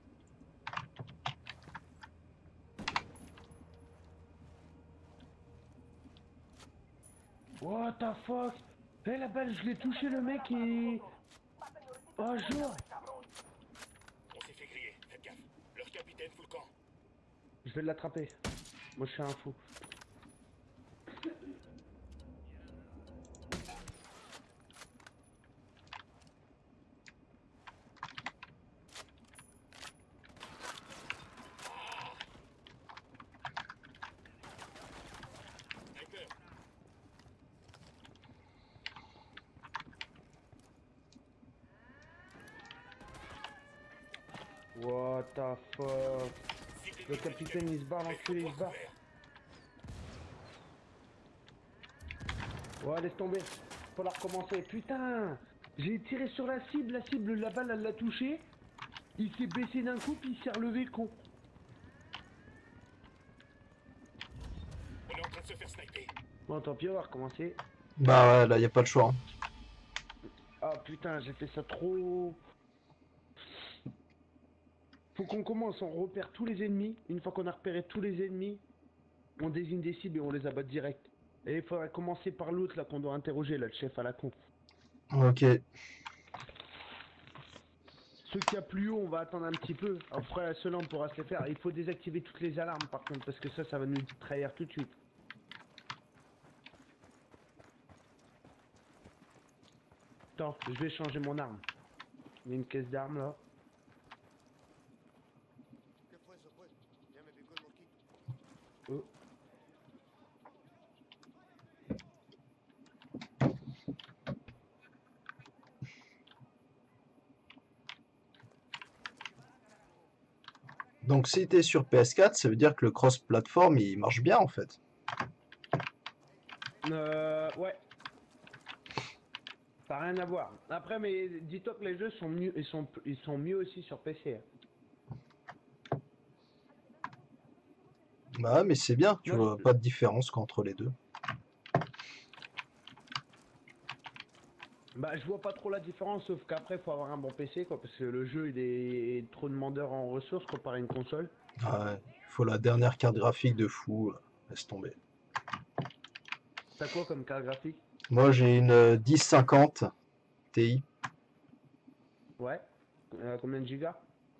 What the fuck? Eh la balle, je l'ai touché le mec et... Oh jour. On s'est fait griller, faites gaffe. Leur capitaine fout le camp. Je vais l'attraper. Moi je suis un fou. Sniper, What the fuck? Le capitaine il se barre, l'enculé il se barre. Ouais, laisse tomber. Faut la recommencer. Putain! J'ai tiré sur la cible, la balle elle l'a touché. Il s'est baissé d'un coup puis il s'est relevé con. on est en train de se faire sniper. Bon tant pis, on va recommencer. Bah ouais, là, y a pas le choix. Hein. Ah putain, j'ai fait ça trop... Faut qu'on commence, on repère tous les ennemis. Une fois qu'on a repéré tous les ennemis, on désigne des cibles et on les abat direct. Et il faudrait commencer par l'autre là qu'on doit interroger, là, le chef à la con. Ok. Ceux qui a plus haut, on va attendre un petit peu. Après, ceux-là, on pourra se les faire. Il faut désactiver toutes les alarmes par contre, parce que ça va nous trahir tout de suite. Attends, je vais changer mon arme. Il y a une caisse d'armes là. Oh. Donc si t'es sur PS4, ça veut dire que le cross-platform, il marche bien en fait. Ouais. Ça n'a rien à voir. Après, mais dis-toi que les jeux sont mieux, ils sont mieux aussi sur PC. Bah mais c'est bien, tu Ouais. vois pas de différence entre les deux. Bah, je vois pas trop la différence, sauf qu'après, faut avoir un bon PC, quoi, parce que le jeu, il est trop demandeur en ressources comparé à une console. Ouais, il faut la dernière carte graphique de fou, laisse tomber. T'as quoi comme carte graphique? Moi j'ai une 1050 Ti. Ouais. Combien de gigas?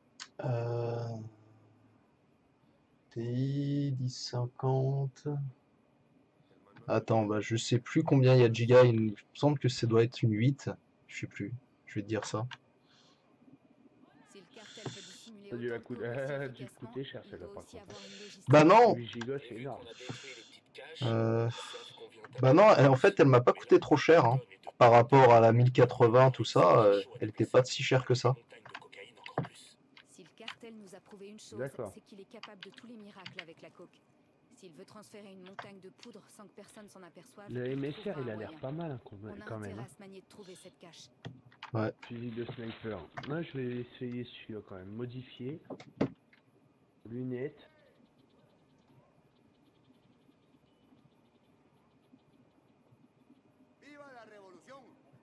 Ti 1050. Attends, bah je sais plus combien il y a de gigas, il me semble que ça doit être une 8. Je sais plus, je vais te dire ça. Si le cartel peut dissimuler Ça a dû autant de copies coûter efficacement, cher, il celle-là, doit par aussi contre. avoir une logistique. Bah non, 8 gigas, c'est Et vu énorme. qu'on a détruit les petites caches, euh, ils savent qu'on vient bah non, en fait elle m'a pas coûté trop cher, hein. Par rapport à la 1080, tout ça, elle était pas si chère que ça. Si le cartel nous a prouvé une chose, D'accord. c'est qu'il est capable de tous les miracles avec la coke. S'il veut transférer une montagne de poudre sans que personne s'en aperçoive, Le il MSR, trouvera il a un l'air moyen. pas mal hein, On a quand même. intérêt Hein. à se manier de trouver cette cache. Ouais. Fusil de sniper. Moi, je vais essayer celui-là quand même. Modifier. Lunettes. ¡Viva la revolución!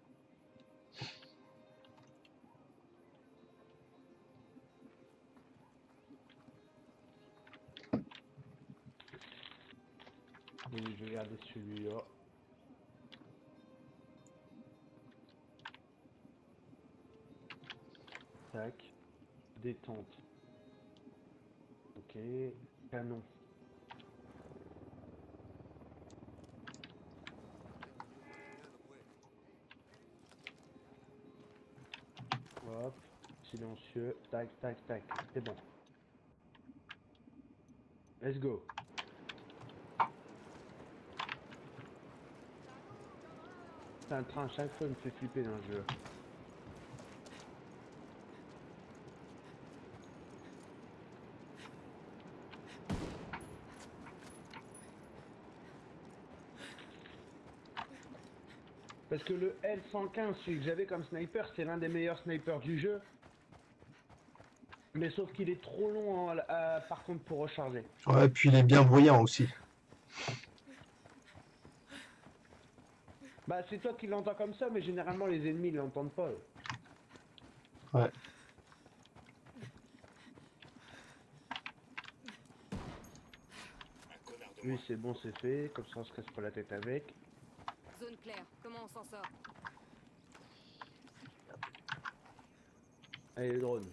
Et je vais regarder celui-là. Tac. Détente. Ok. Canon. Hop. Silencieux. Tac, tac, tac. C'est bon. Let's go. C'est un train, chaque fois il me fait flipper dans le jeu. Parce que le L115, celui que j'avais comme sniper, c'est l'un des meilleurs snipers du jeu. Mais sauf qu'il est trop long par contre pour recharger. Ouais, puis il est bien bruyant aussi. Bah c'est toi qui l'entends comme ça, mais généralement les ennemis ils l'entendent pas. Eux. Ouais. Lui c'est bon, c'est fait, comme ça on se casse pas la tête avec. Zone claire, comment on s'en sort? Allez le drone.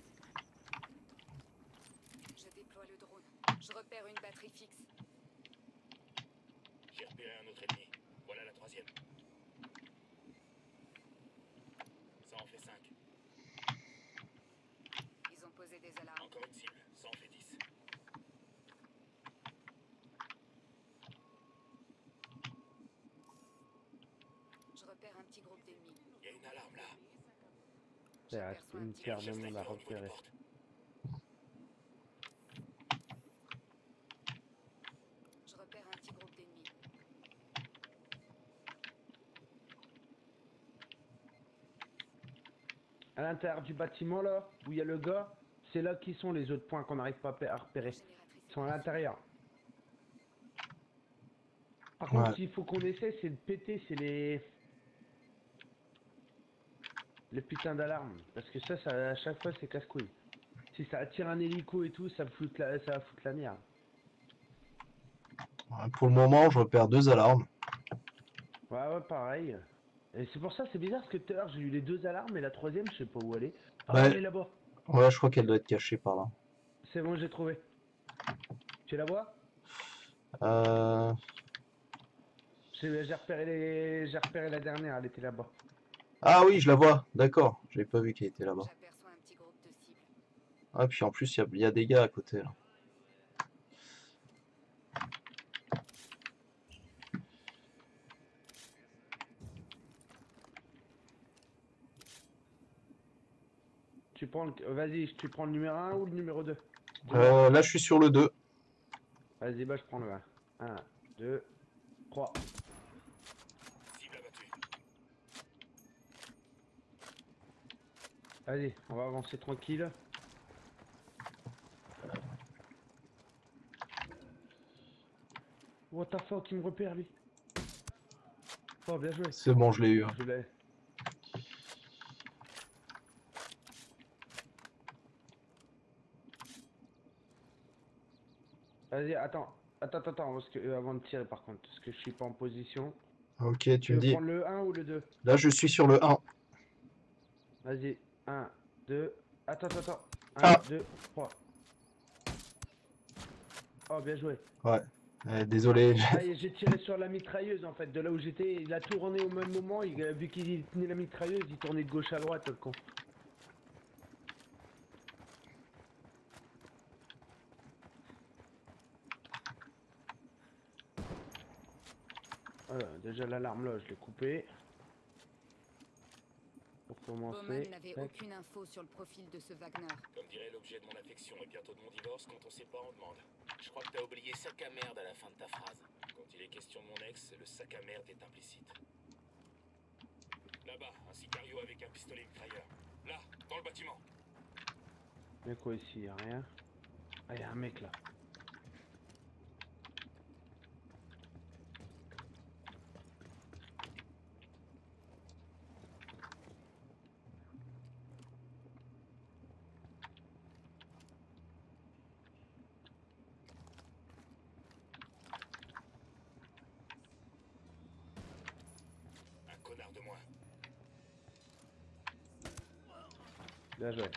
Je déploie le drone. Je repère une batterie fixe. J'ai repéré un autre ennemi. Voilà la troisième. Ça en fait 5. Ils ont posé des alarmes. Encore une cible. Ça en fait 10. Je repère un petit groupe d'ennemis. Il y a une alarme là. Il reste une paire de monde à Sniper au niveau des repérer. portes. Je repère un petit groupe d'ennemis. À l'intérieur du bâtiment là, où il y a le gars, c'est là qui sont les autres points qu'on n'arrive pas à repérer. Ils sont à l'intérieur. Par contre, Ouais. s'il faut qu'on essaie, c'est de péter, c'est les putains d'alarmes. Parce que ça, à chaque fois, c'est casse-couille. Si ça attire un hélico et tout, ça va foutre la merde. Ouais, pour le moment, je repère 2 alarmes. Ouais, pareil. Et c'est pour ça, c'est bizarre, parce que tout à l'heure, j'ai eu les 2 alarmes, et la troisième, je sais pas où elle est. Ah, Ouais. elle est là-bas. Ouais, je crois qu'elle doit être cachée par là. C'est bon, j'ai trouvé. Tu la vois? Euh... J'ai repéré la dernière, elle était là-bas. Ah oui, je la vois. D'accord. J'avais pas vu qu'elle était là-bas. J'aperçois un petit groupe de cibles. Ah, puis en plus, il y a des gars à côté là. Tu prends le... Vas-y, tu prends le numéro 1 ou le numéro 2? Là, je suis sur le 2. Vas-y, bah je prends le 1. 1, 2, 3. Cible abattue. Vas-y, on va avancer tranquille. What the fuck, il me repère lui. Oh, bien joué. C'est bon, je l'ai eu. Je l'ai. Vas-y, attends, parce que, avant de tirer par contre, parce que je suis pas en position. Ok, tu Tu me veux dis. prendre le 1 ou le 2? Là, je suis sur le 1. Vas-y, 1, 2, attends. 1, Ah. 2, 3. Oh, bien joué. Ouais. Désolé. Ah, et j'ai tiré sur la mitrailleuse en fait, de là où j'étais, il a tourné au même moment, vu qu'il tenait la mitrailleuse, il tournait de gauche à droite, le con. Voilà, déjà l'alarme là, je l'ai coupée. Pour Bowman commencer. n'avait tac. aucune info sur le profil de ce Wagner. Comme dirait l'objet de mon affection et bientôt de mon divorce, quand on sait pas, on demande. Je crois que t'as oublié sac à merde à la fin de ta phrase. Quand il est question de mon ex, le sac à merde est implicite. Là-bas, un sicario avec un pistolet mitrailleur. Là, dans le bâtiment. Y'a quoi ici? Y'a rien. Ah, y'a un mec là. Un connard de moins. Bien joué.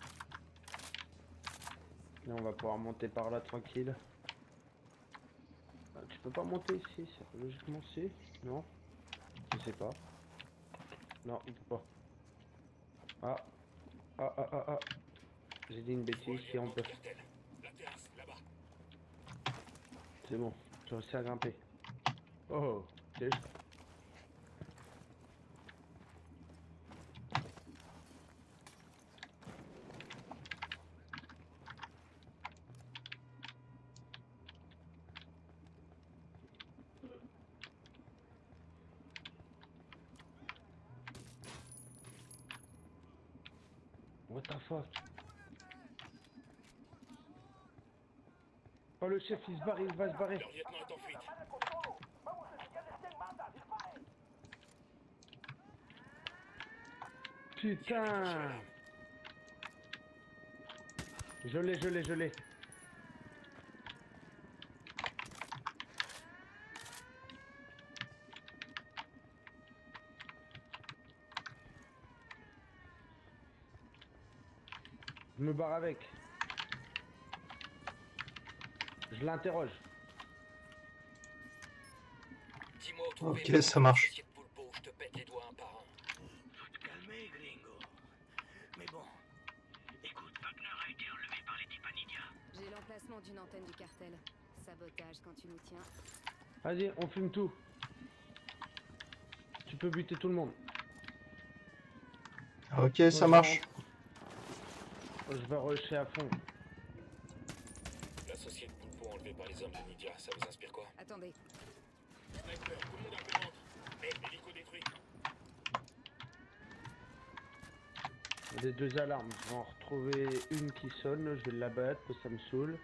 Là, on va pouvoir monter par là tranquille. Ah, tu peux pas monter ici, ça peut logiquement si. Non? Je sais pas. Non, on peut pas. Ah. J'ai dit une bêtise, si on peut. La terrasse, là-bas. C'est bon, j'ai réussi à grimper. Oh, c'est juste. the fuck? Oh le chef il se barre, il va se barrer. Leur lieutenant est en fuite. Putain. Je l'ai. Je me barre avec. Je l'interroge. Dis-moi où trouver Ok, ça marche. associé de Pulpo, je te pète les doigts un par un. Faut te calmer, gringo. Mais bon, écoute, Wagner a été enlevé par les types à Nidia. J'ai l'emplacement d'une antenne du cartel. Sabotage quand tu nous tiens. Vas-y, on fume tout. Tu peux buter tout le monde. Ok, ça marche. Je vais rusher à fond. L'associé de Pulpo enlevé par les hommes de Nidia, ça vous inspire quoi? Attendez. Sniper, tout le monde à rentre. L'hélico détruit. Les deux alarmes. Je vais en retrouver une qui sonne. Je vais l'abattre parce que ça me saoule.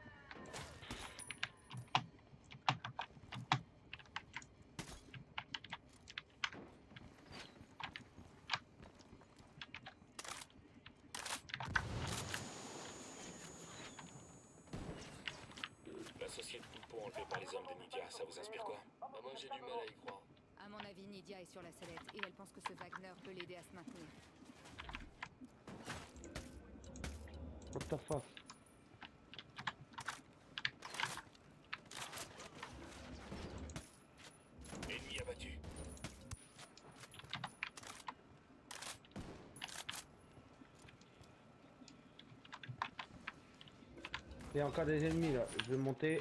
L'associé de Pulpo enlevé par les hommes de Nidia, ça vous inspire quoi? Ah, moi j'ai du mal à y croire. À mon avis, Nidia est sur la sellette et elle pense que ce Wagner peut l'aider à se maintenir. What the fuck? Ennemi abattu. Il y a encore des ennemis là. Je vais monter.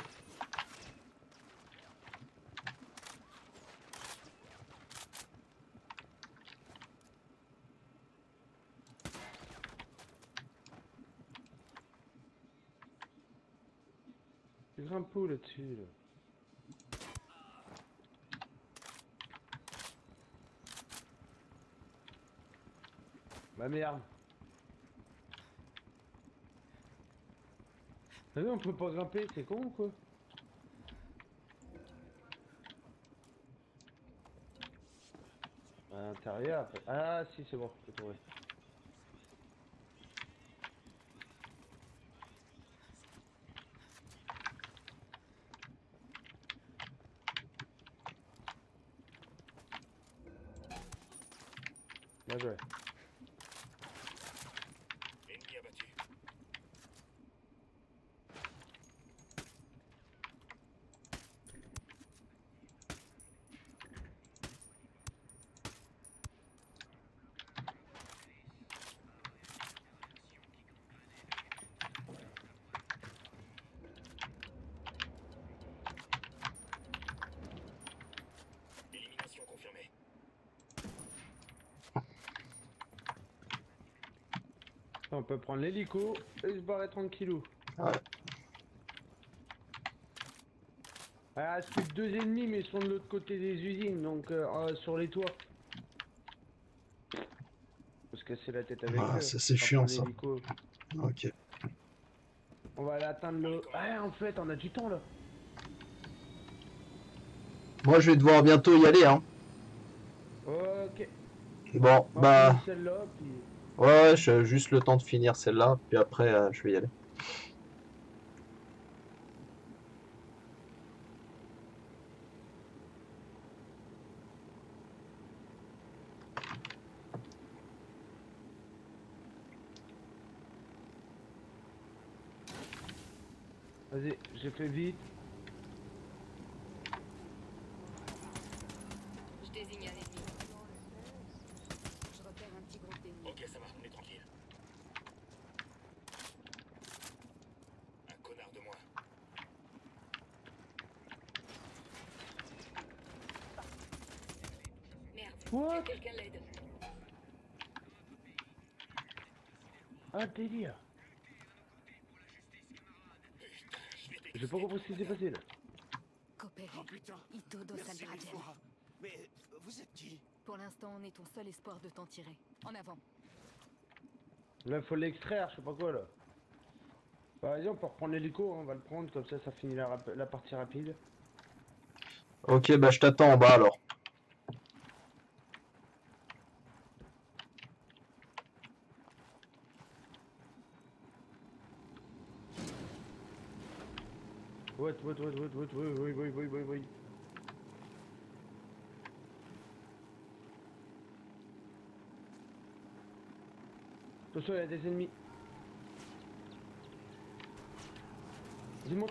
Il y a un peu là-dessus là. Bah merde. Ah oui, on peut pas grimper, c'est con ou quoi? À l'intérieur après. Ah si c'est bon, j'ai trouvé. Bien joué. Ennemi abattu. Élimination confirmée. On peut prendre l'hélico et se barrer tranquillou. Ouais. Ah, c'est que deux ennemis, mais ils sont de l'autre côté des usines, donc sur les toits. Faut se casser la tête avec Ah, eux. ça, c'est On va chiant, prendre ça. l'hélico. Ok. On va aller atteindre le... Ah, en fait, on a du temps là. Moi, je vais devoir bientôt y aller, hein. Ok. Bon, On va bah... prendre celle-là, puis... Ouais, j'ai juste le temps de finir celle-là, puis après, je vais y aller. Vas-y, j'ai fait vite. Je désigne un ennemi. Je repère un petit groupe d'ennemis. Ok, ça marche, on est tranquille. Un connard de moins. Merde. What? Que quelqu'un l'aide. Ah, délire. J'ai pas compris ce qui s'est passé là. Coopérez. Oh putain. Itodo Merci Salvadien. mille fois. Mais vous êtes qui? Pour l'instant, on est ton seul espoir de t'en tirer. En avant. Là, faut l'extraire, je sais pas quoi, là. Par exemple, pour prendre l'hélico, on va le prendre, comme ça finit la partie rapide. Ok, bah je t'attends en bas alors. Oui. Attention, il y a des ennemis. Vas-y, monte.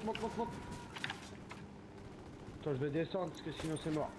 Attends, je vais descendre parce que sinon c'est mort.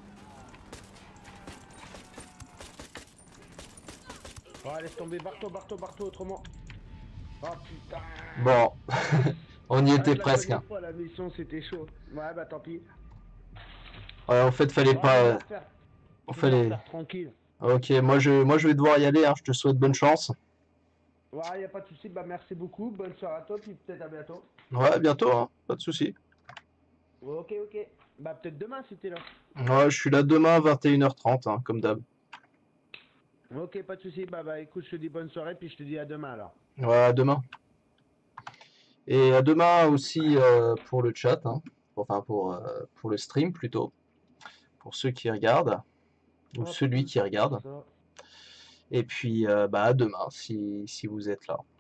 Oh, laisse tomber, barre-toi, autrement. Oh putain. Bon, on y était Je la presque. connais Hein. pas, la mission, c'était chaud. Ouais, bah tant pis. Ouais, en fait, fallait Oh, pas. Fallait. faire tranquille. Ok, moi je vais devoir y aller. Hein. Je te souhaite bonne chance. Ouais, y a pas de souci. Bah merci beaucoup. Bonne soirée à toi, puis peut-être à bientôt. Ouais, à bientôt. Hein. Pas de souci. Ok. Bah peut-être demain si t'es là. Ouais, je suis là demain à 21h30, hein, comme d'hab. Ok, pas de souci. Bah écoute, je te dis bonne soirée, puis je te dis à demain alors. Ouais, à demain. Et à demain aussi pour le chat, hein. Enfin pour le stream plutôt, pour ceux qui regardent, ou Hop, celui qui regarde. ça. Et puis bah, à demain si vous êtes là.